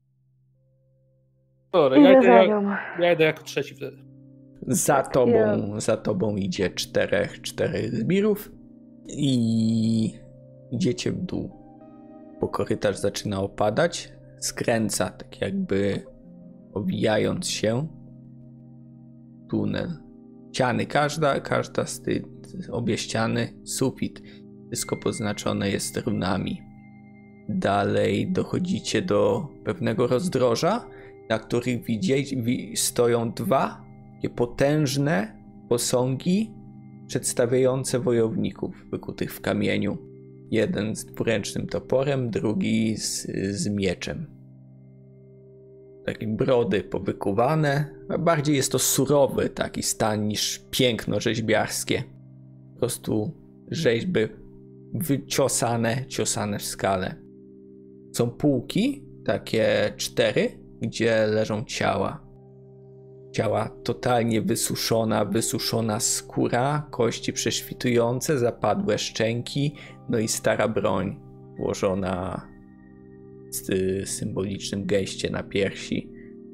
Dobra, ja Idę idę, za ja, nią. ja idę jako trzeci wtedy. Za Tak, tobą, ja- za tobą idzie czterech, czterech zbirów i idziecie w dół. Bo korytarz zaczyna opadać, skręca, tak jakby owijając się. Tunel. Ściany, każda, każda z tych, obie ściany, sufit. Wszystko poznaczone jest runami. Dalej dochodzicie do pewnego rozdroża, na których widzieć, wi, stoją dwa takie potężne posągi przedstawiające wojowników wykutych w kamieniu. Jeden z dwuręcznym toporem, drugi z, z mieczem. Takie brody powykuwane, a bardziej jest to surowy taki stan niż piękno rzeźbiarskie. Po prostu rzeźby wyciosane, ciosane w skale. Są półki, takie cztery, gdzie leżą ciała. Ciała totalnie wysuszona, wysuszona skóra, kości prześwitujące, zapadłe szczęki, no i stara broń włożona w symbolicznym geście na piersi.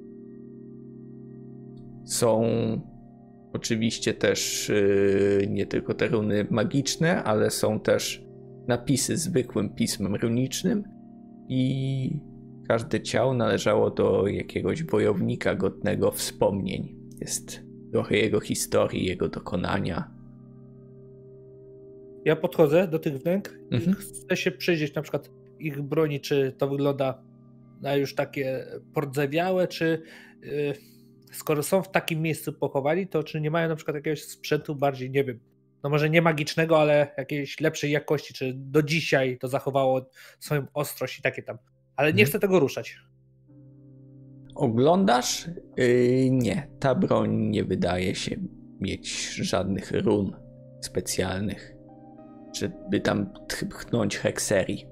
Są oczywiście też yy, nie tylko te runy magiczne, ale są też napisy zwykłym pismem runicznym i każde ciało należało do jakiegoś wojownika godnego wspomnień. Jest trochę jego historii, jego dokonania. Ja podchodzę do tych wnęk i Mhm. chcę się przyjrzeć na przykład ich broni, czy to wygląda na już takie pordzewiałe, czy yy, skoro są w takim miejscu pochowani, to czy nie mają na przykład jakiegoś sprzętu bardziej, nie wiem, no może nie magicznego, ale jakiejś lepszej jakości, czy do dzisiaj to zachowało swoją ostrość i takie tam. Ale nie Mhm. chcę tego ruszać. Oglądasz? Yy, nie, ta broń nie wydaje się mieć żadnych run specjalnych, żeby tam tchnąć hekserii,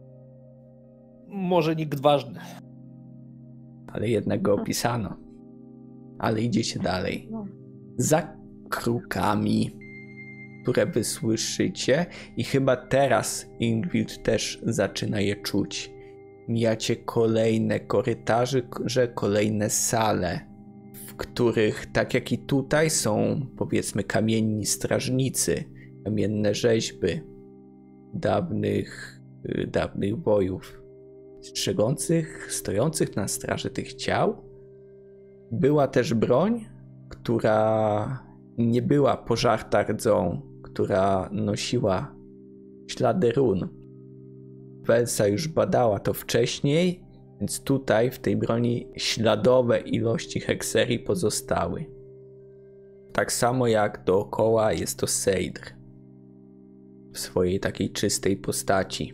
Może nikt ważny. ale jednak go opisano. Ale idziecie dalej. No. Za krukami, które wy słyszycie i chyba teraz Ingrid też zaczyna je czuć. Mijacie kolejne korytarze, kolejne sale, w których, tak jak i tutaj, są powiedzmy kamienni strażnicy, kamienne rzeźby dawnych, dawnych bojów, strzegących, stojących na straży tych ciał. Była też broń, która nie była pożarta rdzą, która nosiła ślady run. Welsa już badała to wcześniej, więc tutaj w tej broni śladowe ilości hekserii pozostały. Tak samo jak dookoła jest to sejdr w swojej takiej czystej postaci.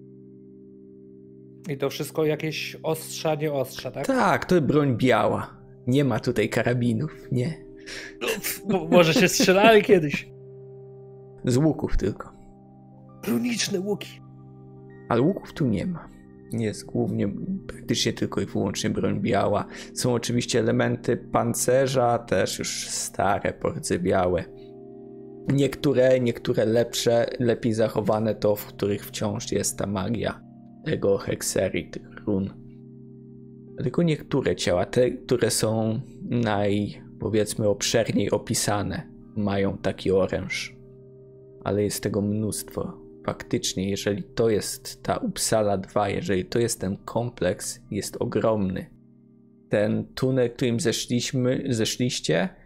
I to wszystko jakieś ostrza, nie ostrza, tak? Tak, to broń biała. Nie ma tutaj karabinów, nie. No, może się strzelali kiedyś. Z łuków tylko. Runiczne łuki. Ale łuków tu nie ma. Jest głównie, praktycznie tylko i wyłącznie broń biała. Są oczywiście elementy pancerza, też już stare, pordzewiałe. Niektóre, niektóre lepsze, lepiej zachowane to, w których wciąż jest ta magia tego hekserii, tych run. Tylko niektóre ciała, te, które są naj, powiedzmy, obszerniej opisane, mają taki oręż. Ale jest tego mnóstwo. Faktycznie, jeżeli to jest ta Uppsala dwa, jeżeli to jest ten kompleks, jest ogromny. Ten tunel, którym zeszliśmy, zeszliście,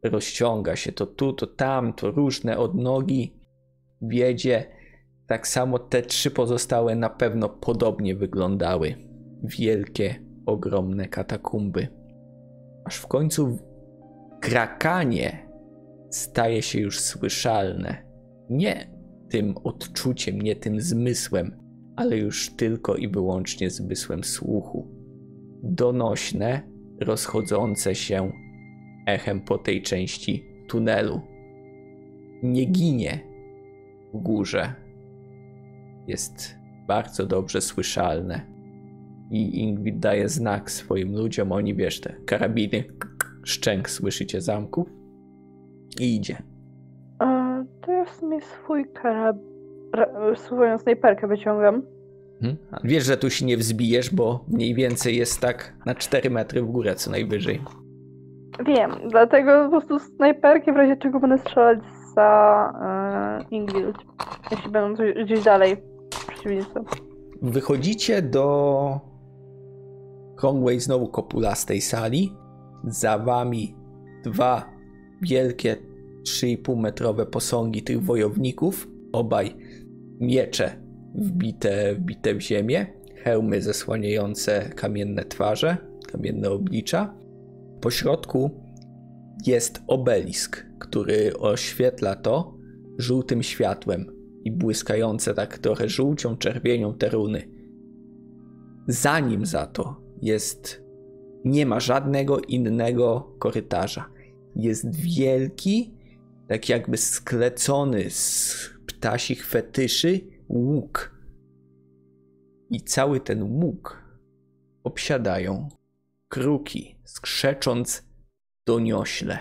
rozciąga się to tu, to tam, to różne odnogi wiedzie. Tak samo te trzy pozostałe na pewno podobnie wyglądały. Wielkie, ogromne katakumby. Aż w końcu krakanie staje się już słyszalne. Nie tym odczuciem, nie tym zmysłem, ale już tylko i wyłącznie zmysłem słuchu. Donośne, rozchodzące się echem po tej części tunelu. Nie ginie w górze. Jest bardzo dobrze słyszalne. I Ingrid daje znak swoim ludziom, oni wiesz, te karabiny, szczęk słyszycie zamków i idzie. A, to ja w sumie swój karab... ra- swoją snajperkę wyciągam. Hmm? A wiesz, że tu się nie wzbijesz, bo mniej więcej jest tak na cztery metry w górę co najwyżej. Wiem, dlatego po prostu snajperki w razie czego będę strzelać za e, Ingrid, jeśli będą coś- gdzieś dalej przeciwnicy. Wychodzicie do krągłej znowu kopulastej sali. Za wami dwa wielkie trzy i pół metrowe posągi tych wojowników. Obaj miecze wbite, wbite w ziemię. Hełmy zasłaniające kamienne twarze, kamienne oblicza. Po środku jest obelisk, który oświetla to żółtym światłem i błyskające tak trochę żółcią, czerwienią te runy. Za nim za to jest, nie ma żadnego innego korytarza. Jest wielki, tak jakby sklecony z ptasich fetyszy łuk. I cały ten łuk obsiadają kruki, skrzecząc doniośle.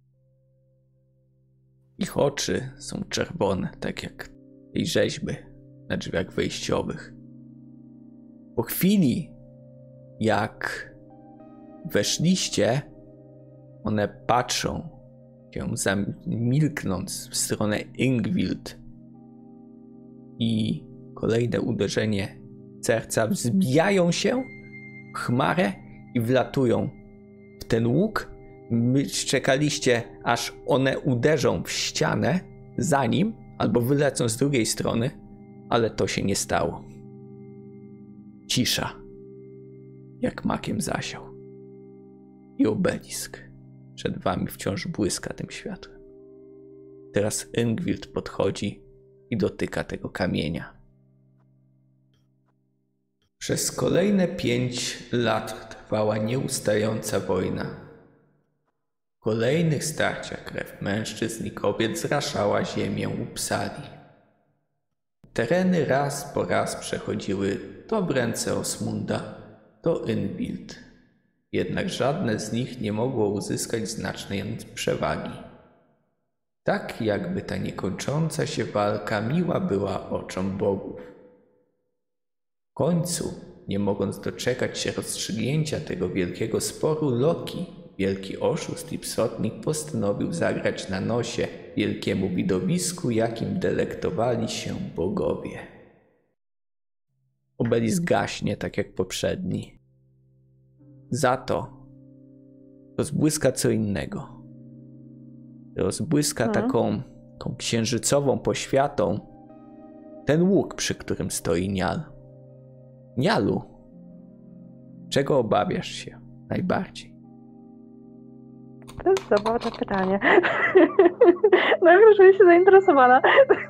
Ich oczy są czerwone, tak jak tej rzeźby na drzwiach wejściowych. Po chwili, jak weszliście, one patrzą się, zamilknąc w stronę Ingvild. I kolejne uderzenie serca wzbijają się w chmarę i wlatują w ten łuk. My czekaliście, aż one uderzą w ścianę za nim, albo wylecą z drugiej strony, ale to się nie stało. Cisza, jak makiem zasiał. I obelisk przed wami wciąż błyska tym światłem. Teraz Ingvild podchodzi i dotyka tego kamienia. Przez kolejne pięć lat trwała nieustająca wojna. W kolejnych starciach krew mężczyzn i kobiet zraszała ziemię Uppsali. Tereny raz po raz przechodziły to w ręce Osmunda, to Ingvild. Jednak żadne z nich nie mogło uzyskać znacznej przewagi. Tak jakby ta niekończąca się walka miła była oczom bogów. W końcu, nie mogąc doczekać się rozstrzygnięcia tego wielkiego sporu, Loki, wielki oszust i psotnik, postanowił zagrać na nosie wielkiemu widowisku, jakim delektowali się bogowie. Obelisk gaśnie, tak jak poprzedni. Za to rozbłyska co innego. Rozbłyska Hmm. taką, taką księżycową poświatą ten łuk, przy którym stoi Nial. Nialu, czego obawiasz się najbardziej? To jest zabawne pytanie. Nagle czuję się zainteresowana.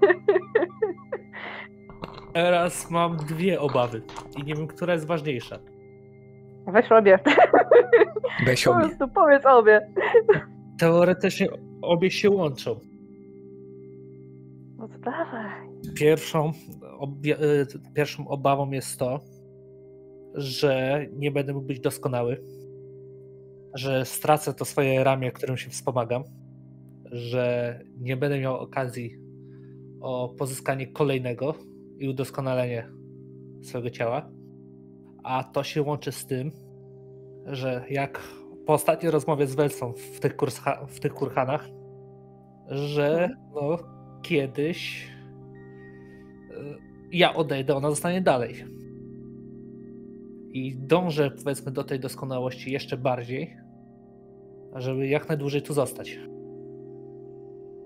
Teraz mam dwie obawy i nie wiem, która jest ważniejsza. Weź obie. Weź Po obie. prostu powiedz obie. Teoretycznie obie się łączą. No to dawaj. Pierwszą, obie, y, pierwszą obawą jest to, że nie będę mógł być doskonały, że stracę to swoje ramię, którym się wspomagam, że nie będę miał okazji o pozyskanie kolejnego i udoskonalenie swojego ciała, a to się łączy z tym, że jak po ostatniej rozmowie z Welsą w tych, kursa, w tych kurhanach, że no, kiedyś ja odejdę, ona zostanie dalej. I dążę, powiedzmy, do tej doskonałości jeszcze bardziej, żeby jak najdłużej tu zostać.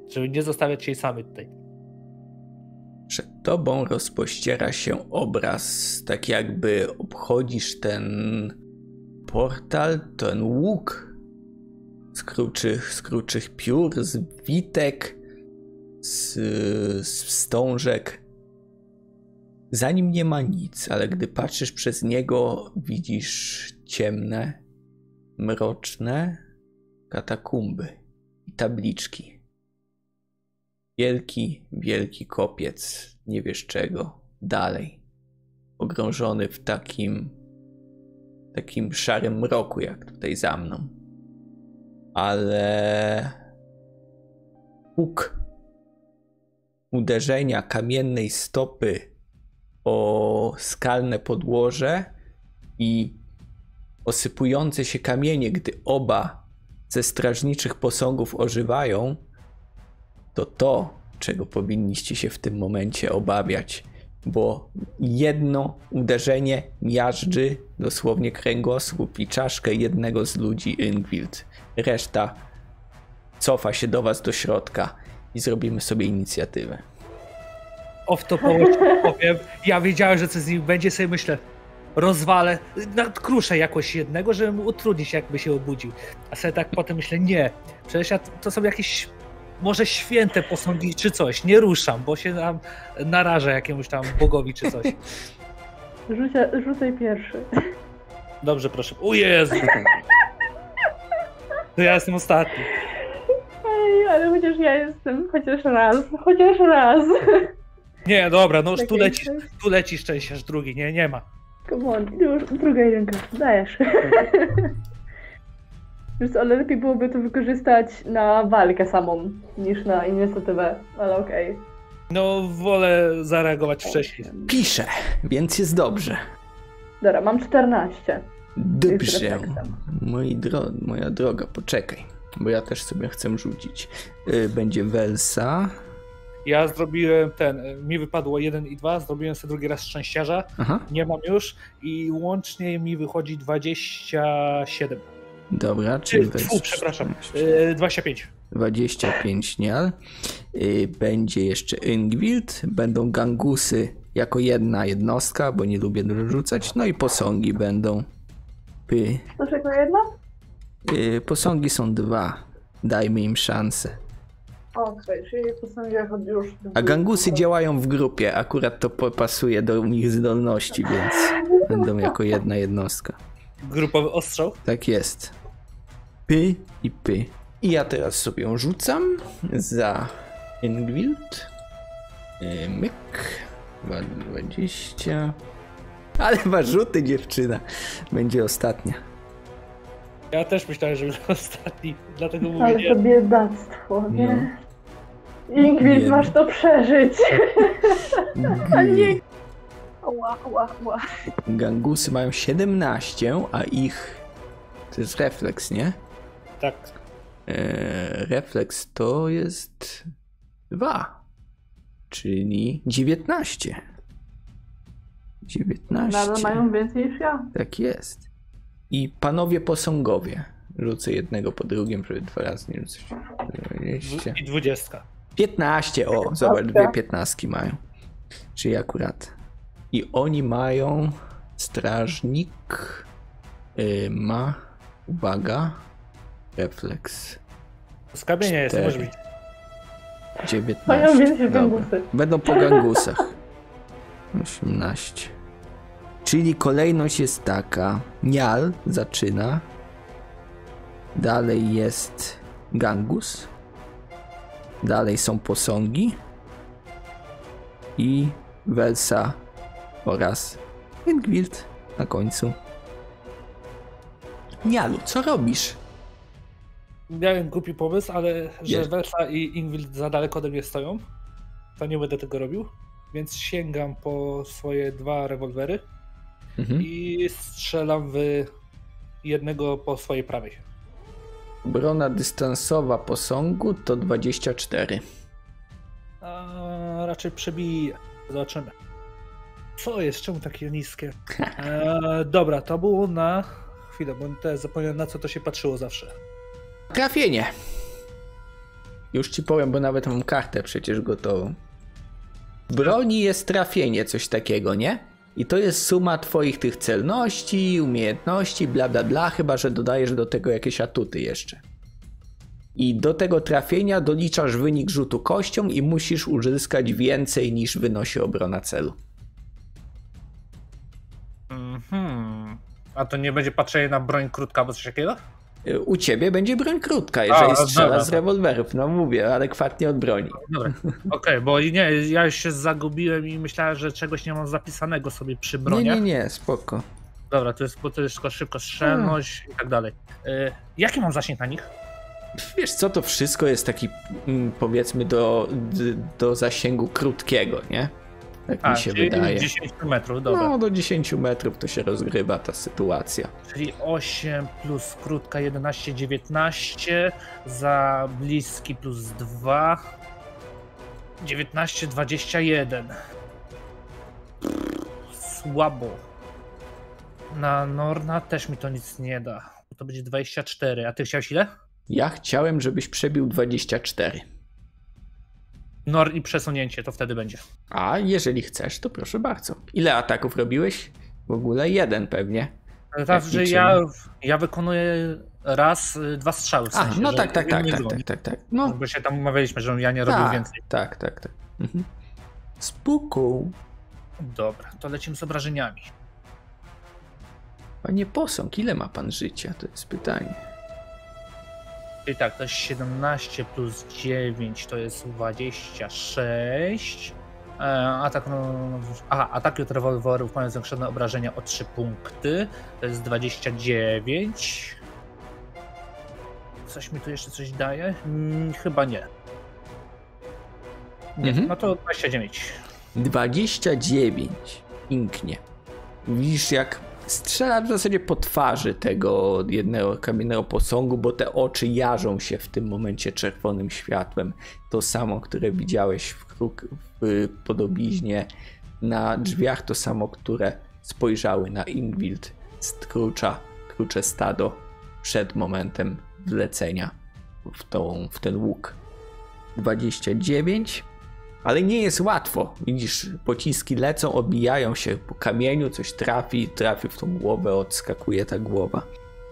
żeby nie zostawiać jej samej tutaj. Przed tobą rozpościera się obraz, tak jakby obchodzisz ten portal, ten łuk z kruczych, z kruczych piór, z witek, z, z wstążek. Za nim nie ma nic, ale gdy patrzysz przez niego, widzisz ciemne, mroczne katakumby i tabliczki. Wielki, wielki kopiec, nie wiesz czego, dalej. Pogrążony w takim, takim szarym mroku, jak tutaj za mną. Ale huk uderzenia kamiennej stopy o skalne podłoże i osypujące się kamienie, gdy oba ze strażniczych posągów ożywają, to to, czego powinniście się w tym momencie obawiać, bo jedno uderzenie miażdży dosłownie kręgosłup i czaszkę jednego z ludzi Yngwild. Reszta cofa się do was do środka i zrobimy sobie inicjatywę. Off to powiem, ja wiedziałem, że coś z nim będzie, sobie myślę, rozwalę, kruszę jakoś jednego, żeby mu utrudnić, jakby się obudził. A sobie tak potem myślę, nie, przecież ja, to są jakieś może święte posągi czy coś, nie ruszam, bo się nam naraża jakiemuś tam bogowi czy coś. Rzucia, rzucaj pierwszy. Dobrze, proszę. O Jezu! To ja jestem ostatni. Ej, ale chociaż ja jestem, chociaż raz, chociaż raz. Nie, dobra, no już Tak tu leci, tu leci szczęściarz drugi, nie, nie ma. Come on, już druga ręka, dajesz. Wiesz co, ale lepiej byłoby to wykorzystać na walkę samą, niż na inicjatywę, ale okej. Okay. No, wolę zareagować wcześniej. Piszę, więc jest dobrze. Dobra, mam czternaście. Dobrze. Moi dro- moja droga, poczekaj, bo ja też sobie chcę rzucić. Yy, będzie Welsa. Ja zrobiłem ten, mi wypadło jeden i dwa, zrobiłem sobie drugi raz szczęściarza, Aha. nie mam już i łącznie mi wychodzi dwadzieścia siedem. Dobra, czyli Fu, przepraszam, dwadzieścia pięć. dwadzieścia pięć nial. Będzie jeszcze Yngwild, będą gangusy jako jedna jednostka, bo nie lubię dorzucać, no i posągi będą. Py. Dlaczego jedna? Posągi są dwa, dajmy im szansę. Okej, okay, czyli posągi już... A gangusy działają w grupie, akurat to pasuje do ich zdolności, więc będą jako jedna jednostka. Grupowy ostrzał? Tak jest. Py i py. I ja teraz sobie rzucam za Yngwild. Myk. dwadzieścia. Ale ma rzuty, dziewczyna. Będzie ostatnia. Ja też myślałem, że już ostatni. Dlatego mówię, ale nie. to biedactwo, nie? No. Yngwild, masz to przeżyć. A nie. Ła, ła, ła. Gangusy mają siedemnaście, a ich... To jest refleks, nie? Tak. Eee, refleks to jest dwa, czyli dziewiętnaście. dziewiętnaście. Nadal mają więcej niż ja. Tak jest. I panowie posągowie. Rzucę jednego po drugim, żeby dwa razy nie rzucać. dwadzieścia. I dwudziestka. piętnaście, o, zobacz, dwie piętnastki mają. Czyli akurat. I oni mają strażnik yy, ma, uwaga, refleks. Z kamienia jest, może być. dziewiętnaście. Mają więcej gangusy. Będą po gangusach. osiemnaście. Czyli kolejność jest taka. Nial zaczyna. Dalej jest gangus. Dalej są posągi. I Welsa oraz Yngwild na końcu. Nialu, co robisz? Miałem głupi pomysł, ale że Jest. Welsa i Yngwild za daleko ode mnie stoją, to nie będę tego robił, więc sięgam po swoje dwa rewolwery mhm. i strzelam w jednego po swojej prawej. Obrona dystansowa posągu to dwadzieścia cztery. A raczej przebije. Zobaczymy. Co jest? Czemu takie niskie? E, dobra, to było na... Chwilę, bo teraz zapomniałem, na co to się patrzyło zawsze. Trafienie. Już ci powiem, bo nawet mam kartę przecież gotową. W broni jest trafienie, coś takiego, nie? I to jest suma twoich tych celności, umiejętności, bla bla bla, chyba że dodajesz do tego jakieś atuty jeszcze. I do tego trafienia doliczasz wynik rzutu kością i musisz uzyskać więcej niż wynosi obrona celu. Mhm. A to nie będzie patrzenie na broń krótka albo coś takiego? U ciebie będzie broń krótka, jeżeli A, strzelasz dobra. z rewolwerów, no mówię, adekwatnie od broni. Dobra, okej, okay, bo nie, ja się zagubiłem i myślałem, że czegoś nie mam zapisanego sobie przy broniach. Nie, nie, nie, spoko. Dobra, to jest, bo to jest tylko szybko strzelność hmm. i tak dalej. Y, jaki mam zasięg na nich? Wiesz co, to wszystko jest taki, powiedzmy, do, do zasięgu krótkiego, nie? Tak A, mi się czyli wydaje. dziesięć metrów, dobra. No, do dziesięć metrów to się rozgrywa ta sytuacja. Czyli osiem plus krótka jedenaście, dziewiętnaście, za bliski plus dwa, dziewiętnaście, dwadzieścia jeden. Słabo. Na Norna też mi to nic nie da. To będzie dwadzieścia cztery, a ty chciałeś ile? Ja chciałem, żebyś przebił dwadzieścia cztery. Nor i przesunięcie, to wtedy będzie. A jeżeli chcesz, to proszę bardzo. Ile ataków robiłeś? W ogóle jeden pewnie. Tak, że ja, ja wykonuję raz, dwa strzały w sensie. A, no tak, tak, tak, tak, tak, tak, tak. No. Bo się tam umawialiśmy, że ja nie robił tak, więcej. Tak, tak, tak. Mhm. Spoko. Dobra, to lecimy z obrażeniami. Panie posąg, ile ma pan życia? To jest pytanie. Czyli tak, to jest siedemnaście plus dziewięć to jest dwadzieścia sześć. E, atak, no, aha, ataki od rewolwerów mają zwiększone obrażenia o trzy punkty. To jest dwadzieścia dziewięć. Coś mi tu jeszcze coś daje? Hmm, chyba nie. Nie, mhm. No to dwadzieścia dziewięć. dwadzieścia dziewięć. Pięknie. Widzisz, jak strzela w zasadzie po twarzy tego jednego kamiennego posągu, bo te oczy jarzą się w tym momencie czerwonym światłem. To samo, które widziałeś w, kruk, w podobiznie na drzwiach, to samo, które spojrzały na Ingvild z krucza, krucze stado przed momentem wlecenia w, tą, w ten łuk. dwadzieścia dziewięć. Ale nie jest łatwo. Widzisz, pociski lecą, obijają się po kamieniu, coś trafi, trafi w tą głowę, odskakuje ta głowa.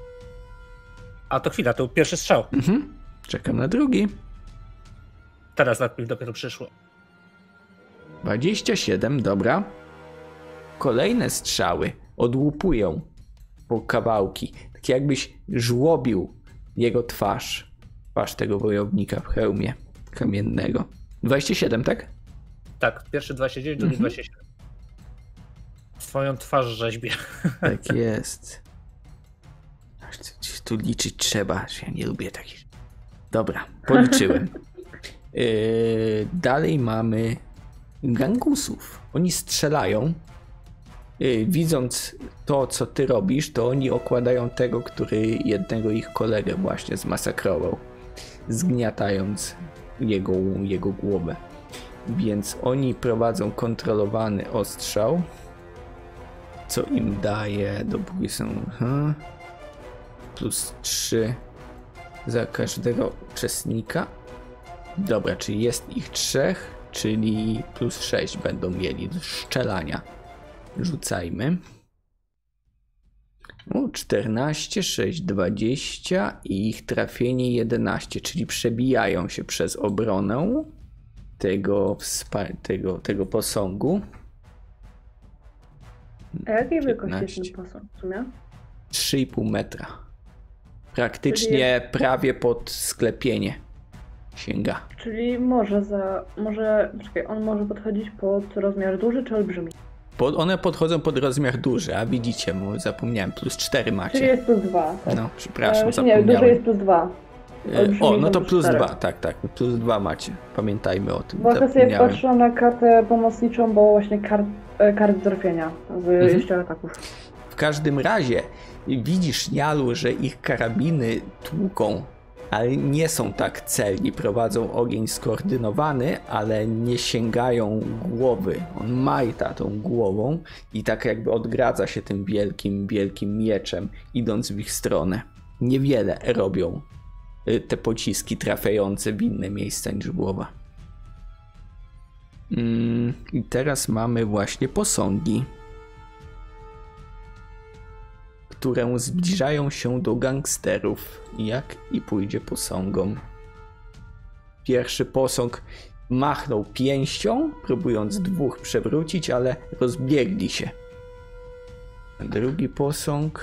A to chwila, to pierwszy strzał. Mhm. Czekam na drugi. Teraz najpierw dopiero przyszło. dwadzieścia siedem, dobra. Kolejne strzały odłupują po kawałki. Tak jakbyś żłobił jego twarz. Twarz tego wojownika w hełmie kamiennego. dwadzieścia siedem, tak? Tak, pierwszy dwadzieścia dziewięć, drugi dwadzieścia siedem. Swoją twarz rzeźbie. Tak jest. Tu liczyć trzeba, że ja nie lubię takich. Dobra, policzyłem. Yy, dalej mamy gangusów. Oni strzelają. Yy, widząc to, co ty robisz, to oni okładają tego, który jednego ich kolegę właśnie zmasakrował, zgniatając jego, jego głowę. Więc oni prowadzą kontrolowany ostrzał, co im daje, dopóki są aha, plus trzy za każdego uczestnika. Dobra, czyli jest ich trzech, czyli plus sześć będą mieli do strzelania. Rzucajmy. O, czternaście, sześć, dwadzieścia i ich trafienie jedenaście, czyli przebijają się przez obronę tego, tego, tego posągu. A jakiej wielkości jest ten posąg w sumie? trzy i pół metra. Praktycznie czyli... prawie pod sklepienie sięga. Czyli może za... może... Czekaj, on może podchodzić pod rozmiar duży czy olbrzymi? Pod, one podchodzą pod rozmiar duży, a widzicie, bo zapomniałem, plus cztery macie. Czyli jest plus dwa. Tak? No, przepraszam, e, zapomniałem. Nie, duży jest plus dwa. Olbrzymi o, no to plus dwa, tak, tak, plus dwa macie. Pamiętajmy o tym. Właśnie sobie patrzyłam na kartę pomocniczą, bo właśnie kart, kart trafienia z mhm. jeszcze ataków. W każdym razie widzisz, Nialu, że ich karabiny tłuką, ale nie są tak celni. Prowadzą ogień skoordynowany, ale nie sięgają głowy. On majta tą głową i tak jakby odgradza się tym wielkim, wielkim mieczem, idąc w ich stronę. Niewiele robią y, te pociski trafiające w inne miejsca niż głowa. Mm, I teraz mamy właśnie posągi, które zbliżają się do gangsterów, jak i pójdzie posągom. Pierwszy posąg machnął pięścią, próbując dwóch przewrócić, ale rozbiegli się. Drugi posąg...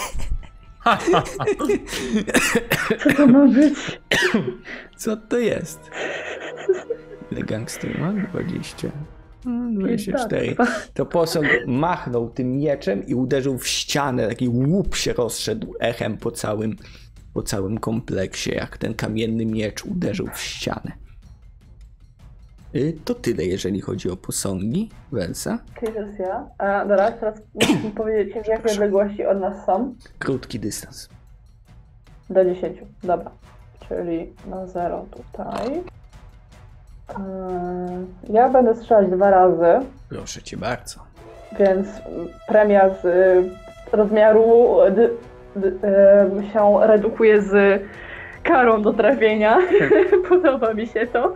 Co to ma być? Co to jest? Ile gangster ma? dwadzieścia. dwadzieścia cztery. To posąg machnął tym mieczem i uderzył w ścianę. Taki łup się rozszedł echem po całym, po całym kompleksie, jak ten kamienny miecz uderzył w ścianę. To tyle, jeżeli chodzi o posągi. Welsa? Teraz ja. A dobra, teraz musimy powiedzieć, w jakiej odległości od nas są. Krótki dystans. Do dziesięciu. Dobra. Czyli na zero tutaj. Ja będę strzelać dwa razy. Proszę cię bardzo. Więc premia z rozmiaru d, d, d, się redukuje z karą do trafienia. Podoba mi się to.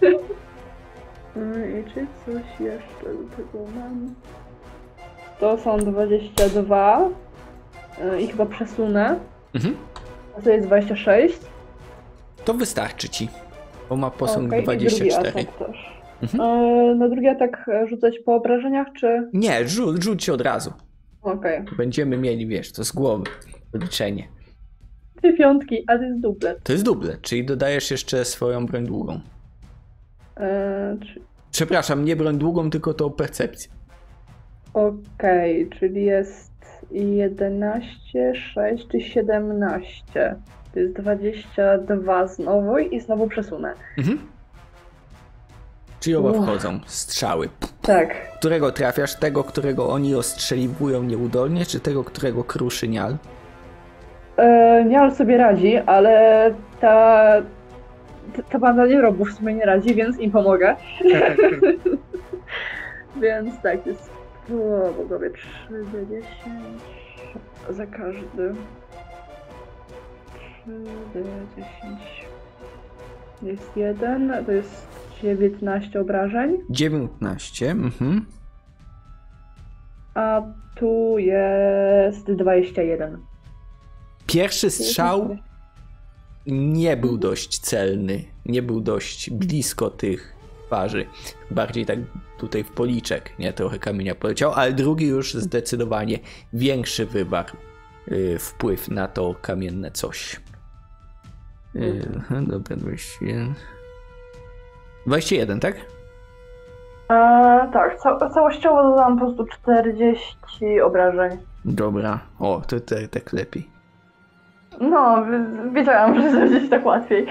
I czy coś jeszcze do tego mam? To są dwadzieścia dwa i chyba przesunę. Mhm. To jest dwadzieścia sześć. To wystarczy ci, bo ma posąg okay, dwadzieścia cztery. I drugi atak też. Mhm. Na drugi atak rzucać po obrażeniach, czy? Nie, rzuć, rzuć od razu. Okej. Okay. Będziemy mieli, wiesz, to z głowy. Liczenie. Dwie piątki, a to jest dublet. To jest dublet, czyli dodajesz jeszcze swoją broń długą. Eee, czy... Przepraszam, nie broń długą, tylko tą percepcję. Okej, okay, czyli jest jedenaście, sześć czy siedemnaście. To jest dwadzieścia dwa znowu i znowu przesunę. Mhm. Czyli oba wchodzą. Strzały. Tak. Którego trafiasz? Tego, którego oni ostrzeliwują nieudolnie, czy tego, którego kruszy Nial? E, Nial sobie radzi, ale ta, ta banda nierobów w sumie nie radzi, więc im pomogę. Więc tak, jest o, bogowie trzy do dziesięć za każdy. trzy do dziesięć. Jest jeden, to jest dziewiętnaście obrażeń. dziewiętnaście, mhm. A tu jest dwadzieścia jeden. Pierwszy strzał nie był dość celny, nie był dość blisko tych twarzy. Bardziej tak tutaj w policzek, nie? Trochę kamienia poleciał, ale drugi już zdecydowanie większy wywarł yy, wpływ na to kamienne coś. Yy, dobra, dwadzieścia jeden. dwadzieścia jeden, tak? A, tak, ca całościowo dodam po prostu czterdzieści obrażeń. Dobra, o, to tak, tak lepiej. No, wiedziałam, że będzie tak łatwiej.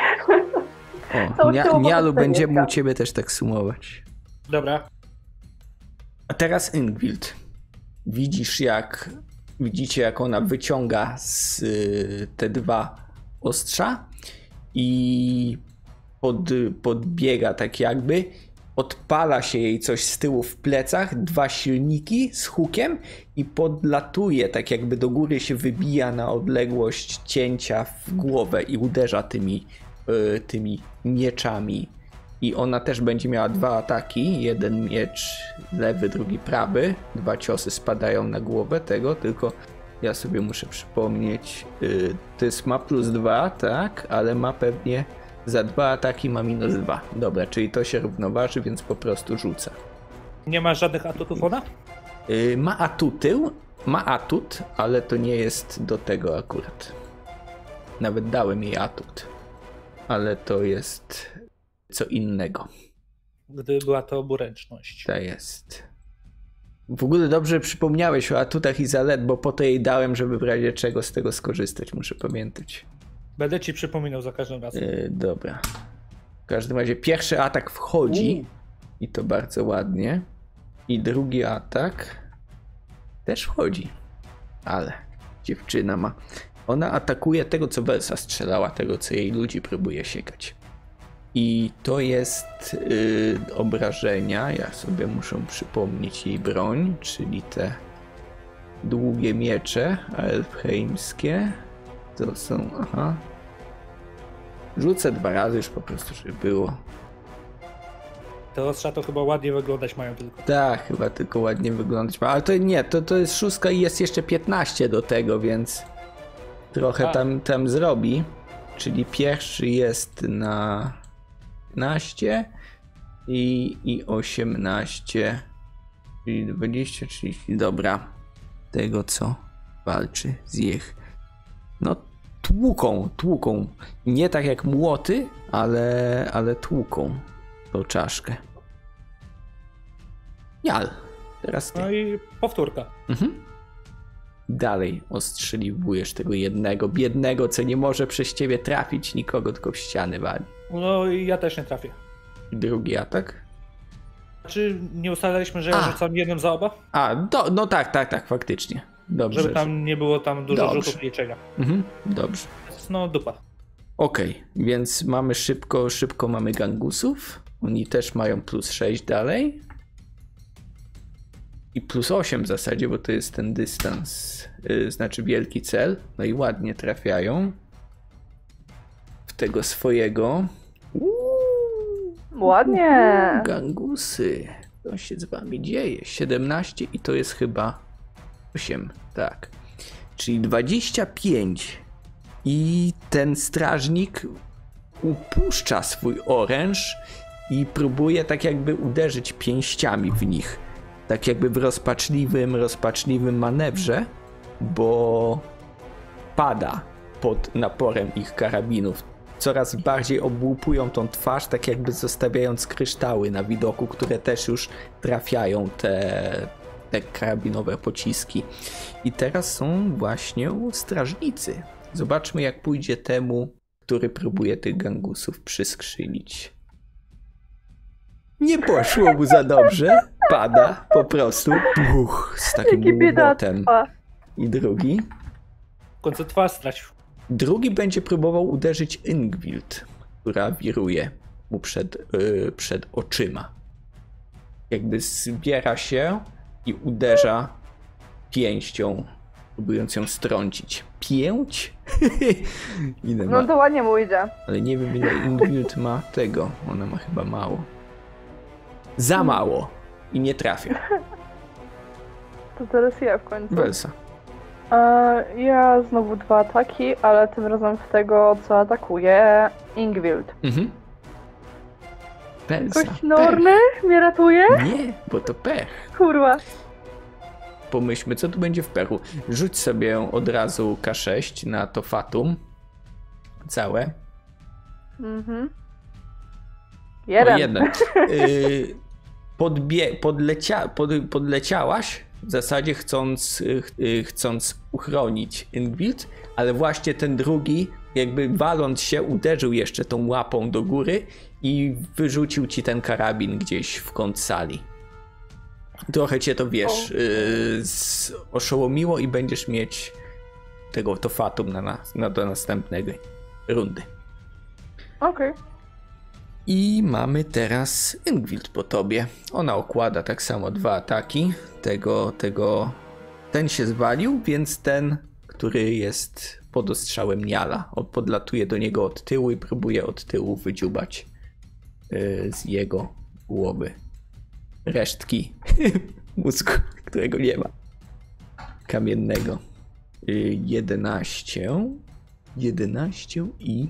O, Nia Nialu, będziemy u ciebie też tak sumować. Dobra. A teraz Ingvild. Widzisz jak, widzicie jak ona wyciąga z, y, te dwa ostrza i pod, podbiega tak jakby, odpala się jej coś z tyłu w plecach, dwa silniki z hukiem i podlatuje, tak jakby do góry się wybija na odległość cięcia w głowę i uderza tymi, y, tymi mieczami. I ona też będzie miała dwa ataki, jeden miecz lewy, drugi prawy, dwa ciosy spadają na głowę tego, tylko ja sobie muszę przypomnieć, yy, to jest ma plus dwa, tak, ale ma pewnie za dwa ataki ma minus dwa. Dobra, czyli to się równoważy, więc po prostu rzuca. Nie ma żadnych atutów ona? Yy, ma atuty, ma atut, ale to nie jest do tego akurat. Nawet dałem jej atut, ale to jest co innego. Gdyby była to oburęczność. To jest. W ogóle dobrze przypomniałeś o atutach i zalet, bo po to jej dałem, żeby w razie czego z tego skorzystać, muszę pamiętać. Będę ci przypominał za każdym razem. Yy, dobra. W każdym razie pierwszy atak wchodzi U. i to bardzo ładnie. I drugi atak też wchodzi. Ale dziewczyna ma. Ona atakuje tego, co Welsa strzelała, tego, co jej ludzi próbuje siekać. I to jest yy, obrażenia. Ja sobie muszę przypomnieć jej broń, czyli te długie miecze elfheimskie. To są, aha. Rzucę dwa razy już po prostu, żeby było. Te ostrza to chyba ładnie wyglądać mają tylko. Tak, chyba tylko ładnie wyglądać ma. Ale to nie, to, to jest szóstka i jest jeszcze piętnaście do tego, więc trochę tam, tam zrobi. Czyli pierwszy jest na piętnaście i, i osiemnaście. Czyli dwadzieścia, trzydzieści. Dobra. Tego, co walczy z ich. No, tłuką, tłuką. Nie tak jak młoty, ale, ale tłuką tą czaszkę. Jal. Teraz ty. No i powtórka. Mhm. Dalej ostrzeliwujesz tego jednego, biednego, co nie może przez ciebie trafić nikogo, tylko w ściany wali. No i ja też nie trafię. Drugi atak. Czy nie ustaliliśmy, że ja A. rzucam jednym za oba? A, do, no tak, tak, tak, faktycznie. Dobrze. Żeby tam nie było tam dużo Dobrze. rzutów liczenia. Mhm, dobrze. No dupa. Okej, okay, więc mamy szybko, szybko mamy gangusów. Oni też mają plus sześć dalej. I plus osiem w zasadzie, bo to jest ten dystans, yy, znaczy wielki cel. No i ładnie trafiają w tego swojego. Uuu, Ładnie. gangusy. Co się z wami dzieje? siedemnaście i to jest chyba osiem, tak. Czyli dwadzieścia pięć. I ten strażnik upuszcza swój oręż i próbuje tak jakby uderzyć pięściami w nich. Tak jakby w rozpaczliwym, rozpaczliwym manewrze, bo pada pod naporem ich karabinów. Coraz bardziej obłupują tą twarz, tak jakby zostawiając kryształy na widoku, które też już trafiają te, te karabinowe pociski. I teraz są właśnie strażnicy. Zobaczmy, jak pójdzie temu, który próbuje tych gangusów przyskrzylić. Nie poszło mu za dobrze. Pada po prostu. Buch, z takim łomotem. I drugi. W końcu twarz stracił. Drugi będzie próbował uderzyć Ingvild, która wiruje mu przed, yy, przed oczyma. Jakby zbiera się i uderza pięścią, próbując ją strącić. Pięć? Ile ma? No to ładnie mu idzie. Ale nie wiem, ile Ingvild ma tego. Ona ma chyba mało. Za mało. I nie trafia. To teraz ja w końcu. Welsa. E, ja znowu dwa ataki, ale tym razem w tego, co atakuje Ingvild. Mhm. Welsa. Ktoś Norny mnie ratuje? Nie, bo to pech. Kurwa. Pomyślmy, co tu będzie w pechu. Rzuć sobie od razu K sześć na to fatum. Całe. Mhm. Jeden. O, jeden. Y, podbie- podlecia- pod, podleciałaś w zasadzie chcąc, y, chcąc uchronić Ingvild, ale właśnie ten drugi, jakby waląc się, uderzył jeszcze tą łapą do góry i wyrzucił ci ten karabin gdzieś w kąt sali. Trochę cię to, wiesz, yy, z- oszołomiło i będziesz mieć tego to fatum na, na, na do następnej rundy. Okej. I mamy teraz Ingvild po tobie. Ona okłada tak samo dwa ataki. Tego, tego, ten się zwalił, więc ten, który jest pod ostrzałem Niala, podlatuje do niego od tyłu i próbuje od tyłu wydziubać yy, z jego głowy resztki mózgu, którego nie ma. Kamiennego. Yy, jedenaście. jedenaście i...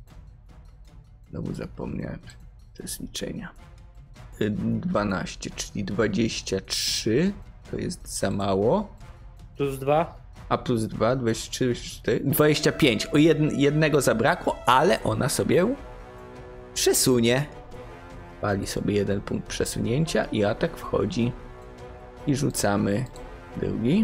Znowu zapomniałem. To jest liczenia. Yy, dwanaście, czyli dwadzieścia trzy. To jest za mało. Plus dwa. A plus dwa, dwadzieścia trzy, dwadzieścia cztery, dwadzieścia pięć. O jed, jednego zabrakło, ale ona sobie przesunie. Pali sobie jeden punkt przesunięcia i atak wchodzi. I rzucamy drugi.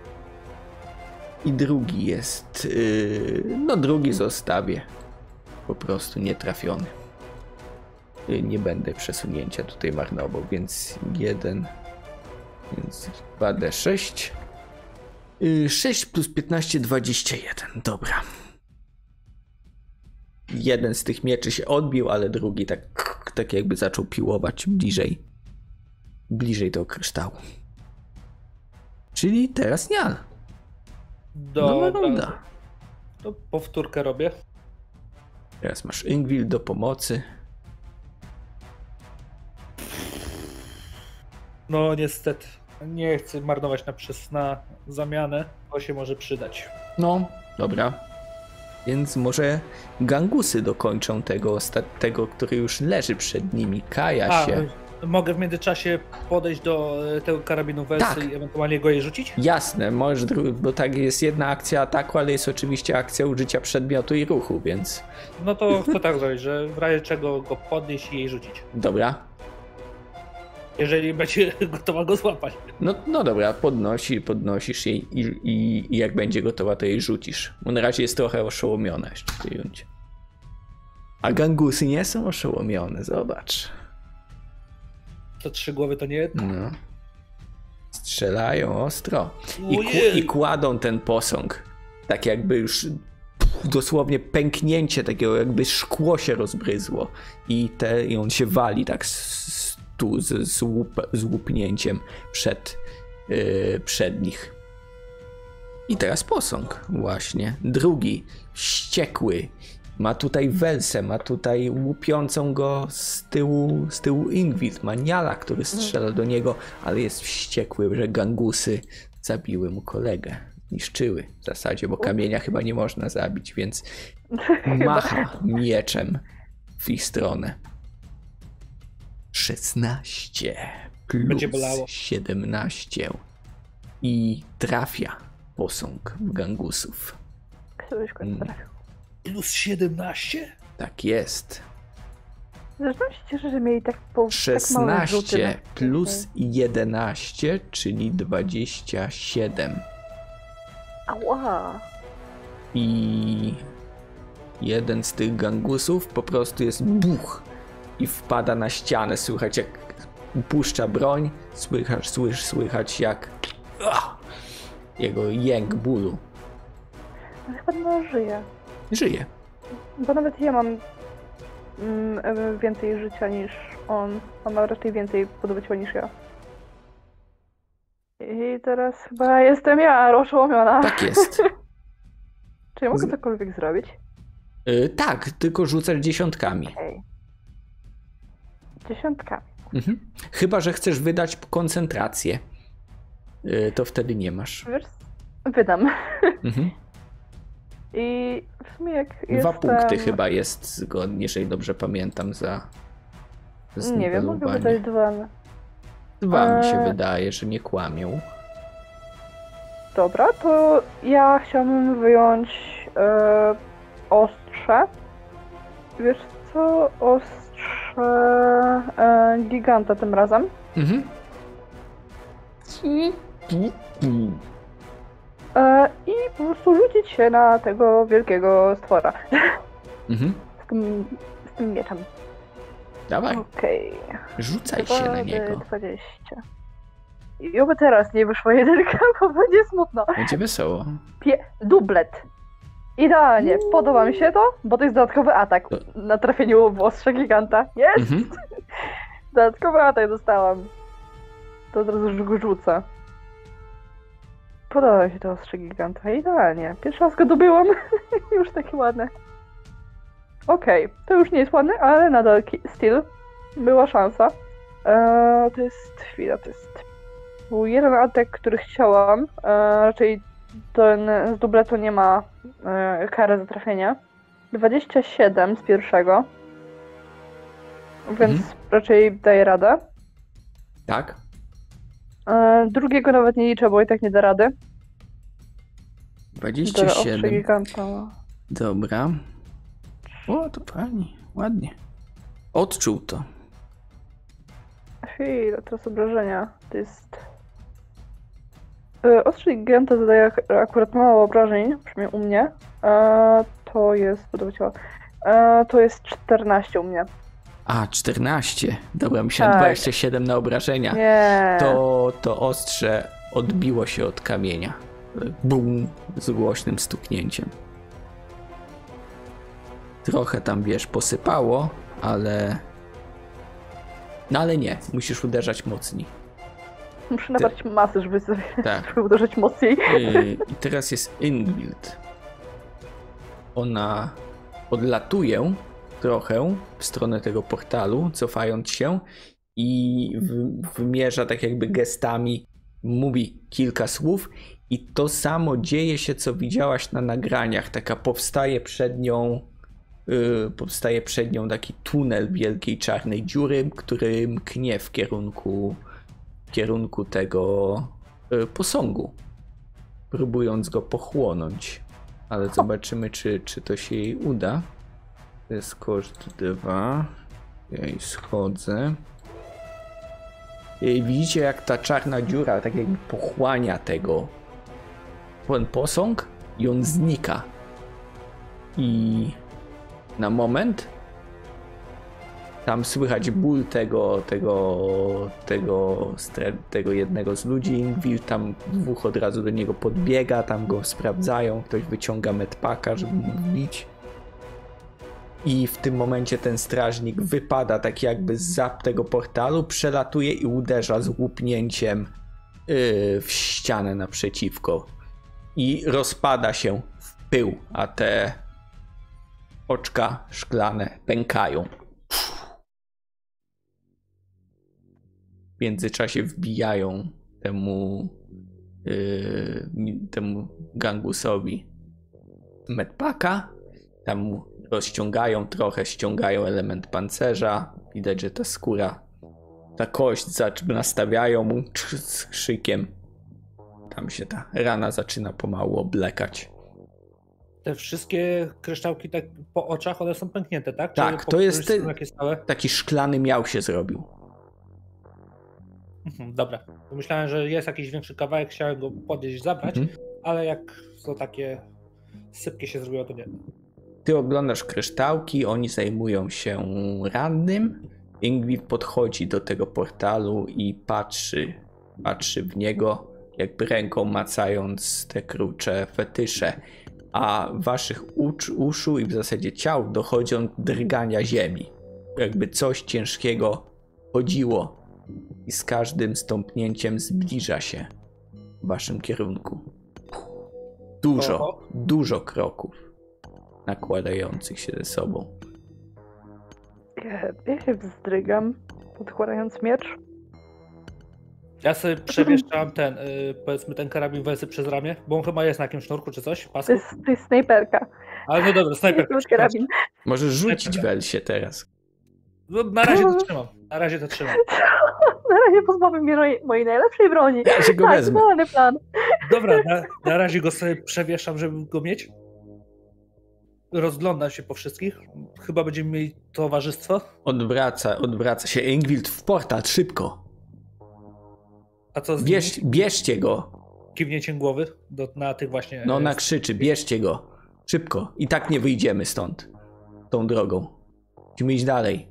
I drugi jest... Yy, no drugi zostawię. Po prostu nietrafiony. Yy, nie będę przesunięcia tutaj marnował, więc jeden... Więc dwa D sześć. Yy, sześć plus piętnaście, dwadzieścia jeden. Dobra. Jeden z tych mieczy się odbił, ale drugi tak, tak jakby zaczął piłować bliżej. Bliżej do kryształu. Czyli teraz Nial. Nowa Dobra. runda. To powtórkę robię. Teraz masz Ingvild do pomocy. No niestety, nie chcę marnować na przez na zamianę, to się może przydać. No, dobra. Więc może gangusy dokończą tego ostatniego, który już leży przed nimi. Kaja A, się. Mogę w międzyczasie podejść do tego karabinu Welsy Tak. i ewentualnie go je rzucić? Jasne, możesz, dru- bo tak jest jedna akcja ataku, ale jest oczywiście akcja użycia przedmiotu i ruchu, więc No to chcę tak zrobić, że w razie czego go podnieść i jej rzucić. dobra. Jeżeli będzie gotowa go złapać. No, no dobra, podnosi, podnosisz jej i, i, i jak będzie gotowa, to jej rzucisz. Bo na razie jest trochę oszołomiona jeszcze w tej rundzie. A gangusy nie są oszołomione, zobacz. To trzy głowy to nie jedno. No. Strzelają ostro. I, Ojej. ku, I kładą ten posąg. Tak jakby już dosłownie pęknięcie takiego, jakby szkło się rozbryzło. I, te, i on się wali tak z, tu z, z, łup, z łupnięciem przed, yy, przed nich. I teraz posąg właśnie. Drugi, wściekły. Ma tutaj Welsę, ma tutaj łupiącą go z tyłu, z tyłu Ingvild. Ma Niala, który strzela do niego, ale jest wściekły, że gangusy zabiły mu kolegę. Niszczyły w zasadzie, bo kamienia chyba nie można zabić, więc macha mieczem w ich stronę. szesnaście Będzie plus bolało. siedemnaście i trafia posąg w gangusów. Któryś koń trafił. Plus siedemnaście? Tak jest. Zresztą się cieszę, że mieli tak po tak małe rzuty. szesnaście na- plus jedenaście, czyli dwadzieścia siedem. Ała. I jeden z tych gangusów po prostu jest buch i wpada na ścianę. Słychać jak upuszcza broń, słychać, słysz, słychać jak ah, jego jęk bólu. Ale chyba nie żyje. Żyje. Bo nawet ja mam mm, więcej życia niż on. On ma raczej więcej podobać niż ja. I teraz chyba jestem ja oszołomiona. Tak jest. Czy ja mogę Z- cokolwiek zrobić? Yy, tak, tylko rzucasz dziesiątkami. Okej. Dziesiątka. Mhm. Chyba że chcesz wydać koncentrację. Yy, to wtedy nie masz. Wiesz, wydam. Mhm. I w sumie jak Dwa jestem... punkty chyba jest zgodnie, jeżeli dobrze pamiętam, za Nie wiem, mogę zniwelowanie. wydać dwa. Dwa mi się Eee. wydaje, że nie kłamią. Dobra, to ja chciałabym wyjąć e, ostrze. Wiesz co? Ostrze e, giganta tym razem. Mhm. I, e, I po prostu rzucić się na tego wielkiego stwora. Mhm. Z tym, z tym mieczem. Dawaj, Okej. rzucaj się na niego. dwadzieścia. I oby teraz nie wyszła jedynka, bo będzie smutno. Będzie wesoło. Pie- dublet. Idealnie. Podoba mi się to, bo to jest dodatkowy atak na trafieniu w ostrze giganta. Jest! Mhm. Dodatkowy atak dostałam. To od razu go rzucę. Podoba mi się to ostrze giganta. Idealnie. Pierwszy raz go dobyłam. Już takie ładne. Okej. To już nie jest ładne, ale nadal ki- still. Była szansa. Eee, to jest chwila, to jest... Był jeden atak, który chciałam. Eee, raczej ten z dubletu nie ma e, kary za trafienie. dwadzieścia siedem z pierwszego. Więc Mhm. raczej daje radę. Tak? E, drugiego nawet nie liczę, bo i tak nie da rady. dwadzieścia Dobra, ostrze siedem. giganta. Dobra. O, to fajnie. Ładnie. Odczuł to. Chwila, teraz obrażenia. To jest... E, ostrze giganta zadaje ak- akurat mało obrażeń, przynajmniej u mnie. E, to jest... Podoba ciała. E, to jest czternaście u mnie. A, czternaście. Dobra, myślałem Tak. dwadzieścia siedem na obrażenia. Nie. To, to ostrze odbiło się od kamienia. Bum, z głośnym stuknięciem. Trochę tam, wiesz, posypało, ale... No ale nie, musisz uderzać mocniej. Muszę nabrać masy, żeby sobie Tak. żeby uderzyć mocniej. Yy, I teraz jest Ingvild. Ona odlatuję trochę w stronę tego portalu, cofając się i wymierza tak jakby gestami, mówi kilka słów i to samo dzieje się, co widziałaś na nagraniach. Taka powstaje przed nią yy, powstaje przed nią taki tunel wielkiej czarnej dziury, który mknie w kierunku w kierunku tego yy, posągu, próbując go pochłonąć. Ale zobaczymy, czy, czy to się jej uda. To jest koszt dwa. Ja i schodzę. I widzicie, jak ta czarna dziura tak jakby pochłania tego ten posąg i on znika. I na moment tam słychać ból tego tego tego, tego jednego z ludzi. Ingvil, tam dwóch od razu do niego podbiega, tam go sprawdzają, ktoś wyciąga medpaka, żeby mu wbić. I w tym momencie ten strażnik wypada tak jakby zza tego portalu, przelatuje i uderza z łupnięciem yy, w ścianę naprzeciwko. I rozpada się w pył, a te oczka szklane pękają. W międzyczasie wbijają temu yy, temu gangusowi medpaka. Tam mu rozciągają trochę, ściągają element pancerza. Widać, że ta skóra, ta kość nastawiają mu z krzykiem. Tam się ta rana zaczyna pomału oblekać. Te wszystkie kryształki tak po oczach, one są pęknięte, tak? Czy Tak, to jest te, stałe? taki szklany miał się zrobił. Mhm, dobra. Myślałem, że jest jakiś większy kawałek, chciałem go podnieść, zabrać, mhm. ale jak to takie sypkie się zrobiło, to nie. Ty oglądasz kryształki, oni zajmują się rannym. Ingrid podchodzi do tego portalu i patrzy, patrzy w niego, jakby ręką macając te krucze fetysze. A waszych ucz, uszu i w zasadzie ciał dochodzą drgania ziemi. Jakby coś ciężkiego chodziło i z każdym stąpnięciem zbliża się w waszym kierunku. Dużo, Oho. dużo kroków nakładających się ze sobą. Ja, ja się wzdrygam, podkładając miecz. Ja sobie przewieszczam ten, yy, powiedzmy ten karabin Welsy przez ramię, bo on chyba jest na jakimś sznurku czy coś, pasku. To jest, to jest snajperka. Ale no dobra, snajperka. Karabin. Możesz rzucić Welsie teraz. No, na razie to trzymam, na razie to trzymam. Na razie pozbawię mnie mojej, mojej najlepszej broni. Ja się go tak, wezmę. plan. Dobra, na, na razie go sobie przewieszam, żeby go mieć. Rozglądam się po wszystkich. Chyba będziemy mieli towarzystwo. Odwraca, odwraca się Ingvild w portal, szybko. A co z Bierz, bierzcie go. Kiwnięciem głowy do, na tych właśnie... No ona krzyczy, bierzcie go. Szybko. I tak nie wyjdziemy stąd. Tą drogą. Musimy iść dalej.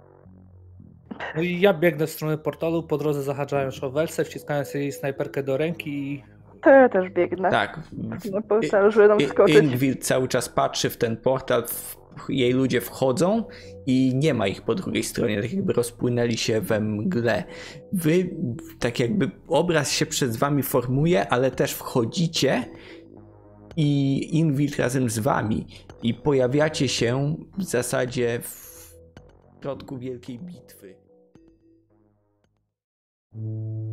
No i ja biegnę w stronę portalu, po drodze zahaczając o Welsę, wciskając jej snajperkę do ręki i... To ja też biegnę. Tak. Na portal, żeby tam skoczyć. Ingvild cały czas patrzy w ten portal, w, jej ludzie wchodzą i nie ma ich po drugiej stronie, tak jakby rozpłynęli się we mgle. Wy, tak jakby obraz się przed wami formuje, ale też wchodzicie i Ingvild razem z wami i pojawiacie się w zasadzie w środku wielkiej bitwy.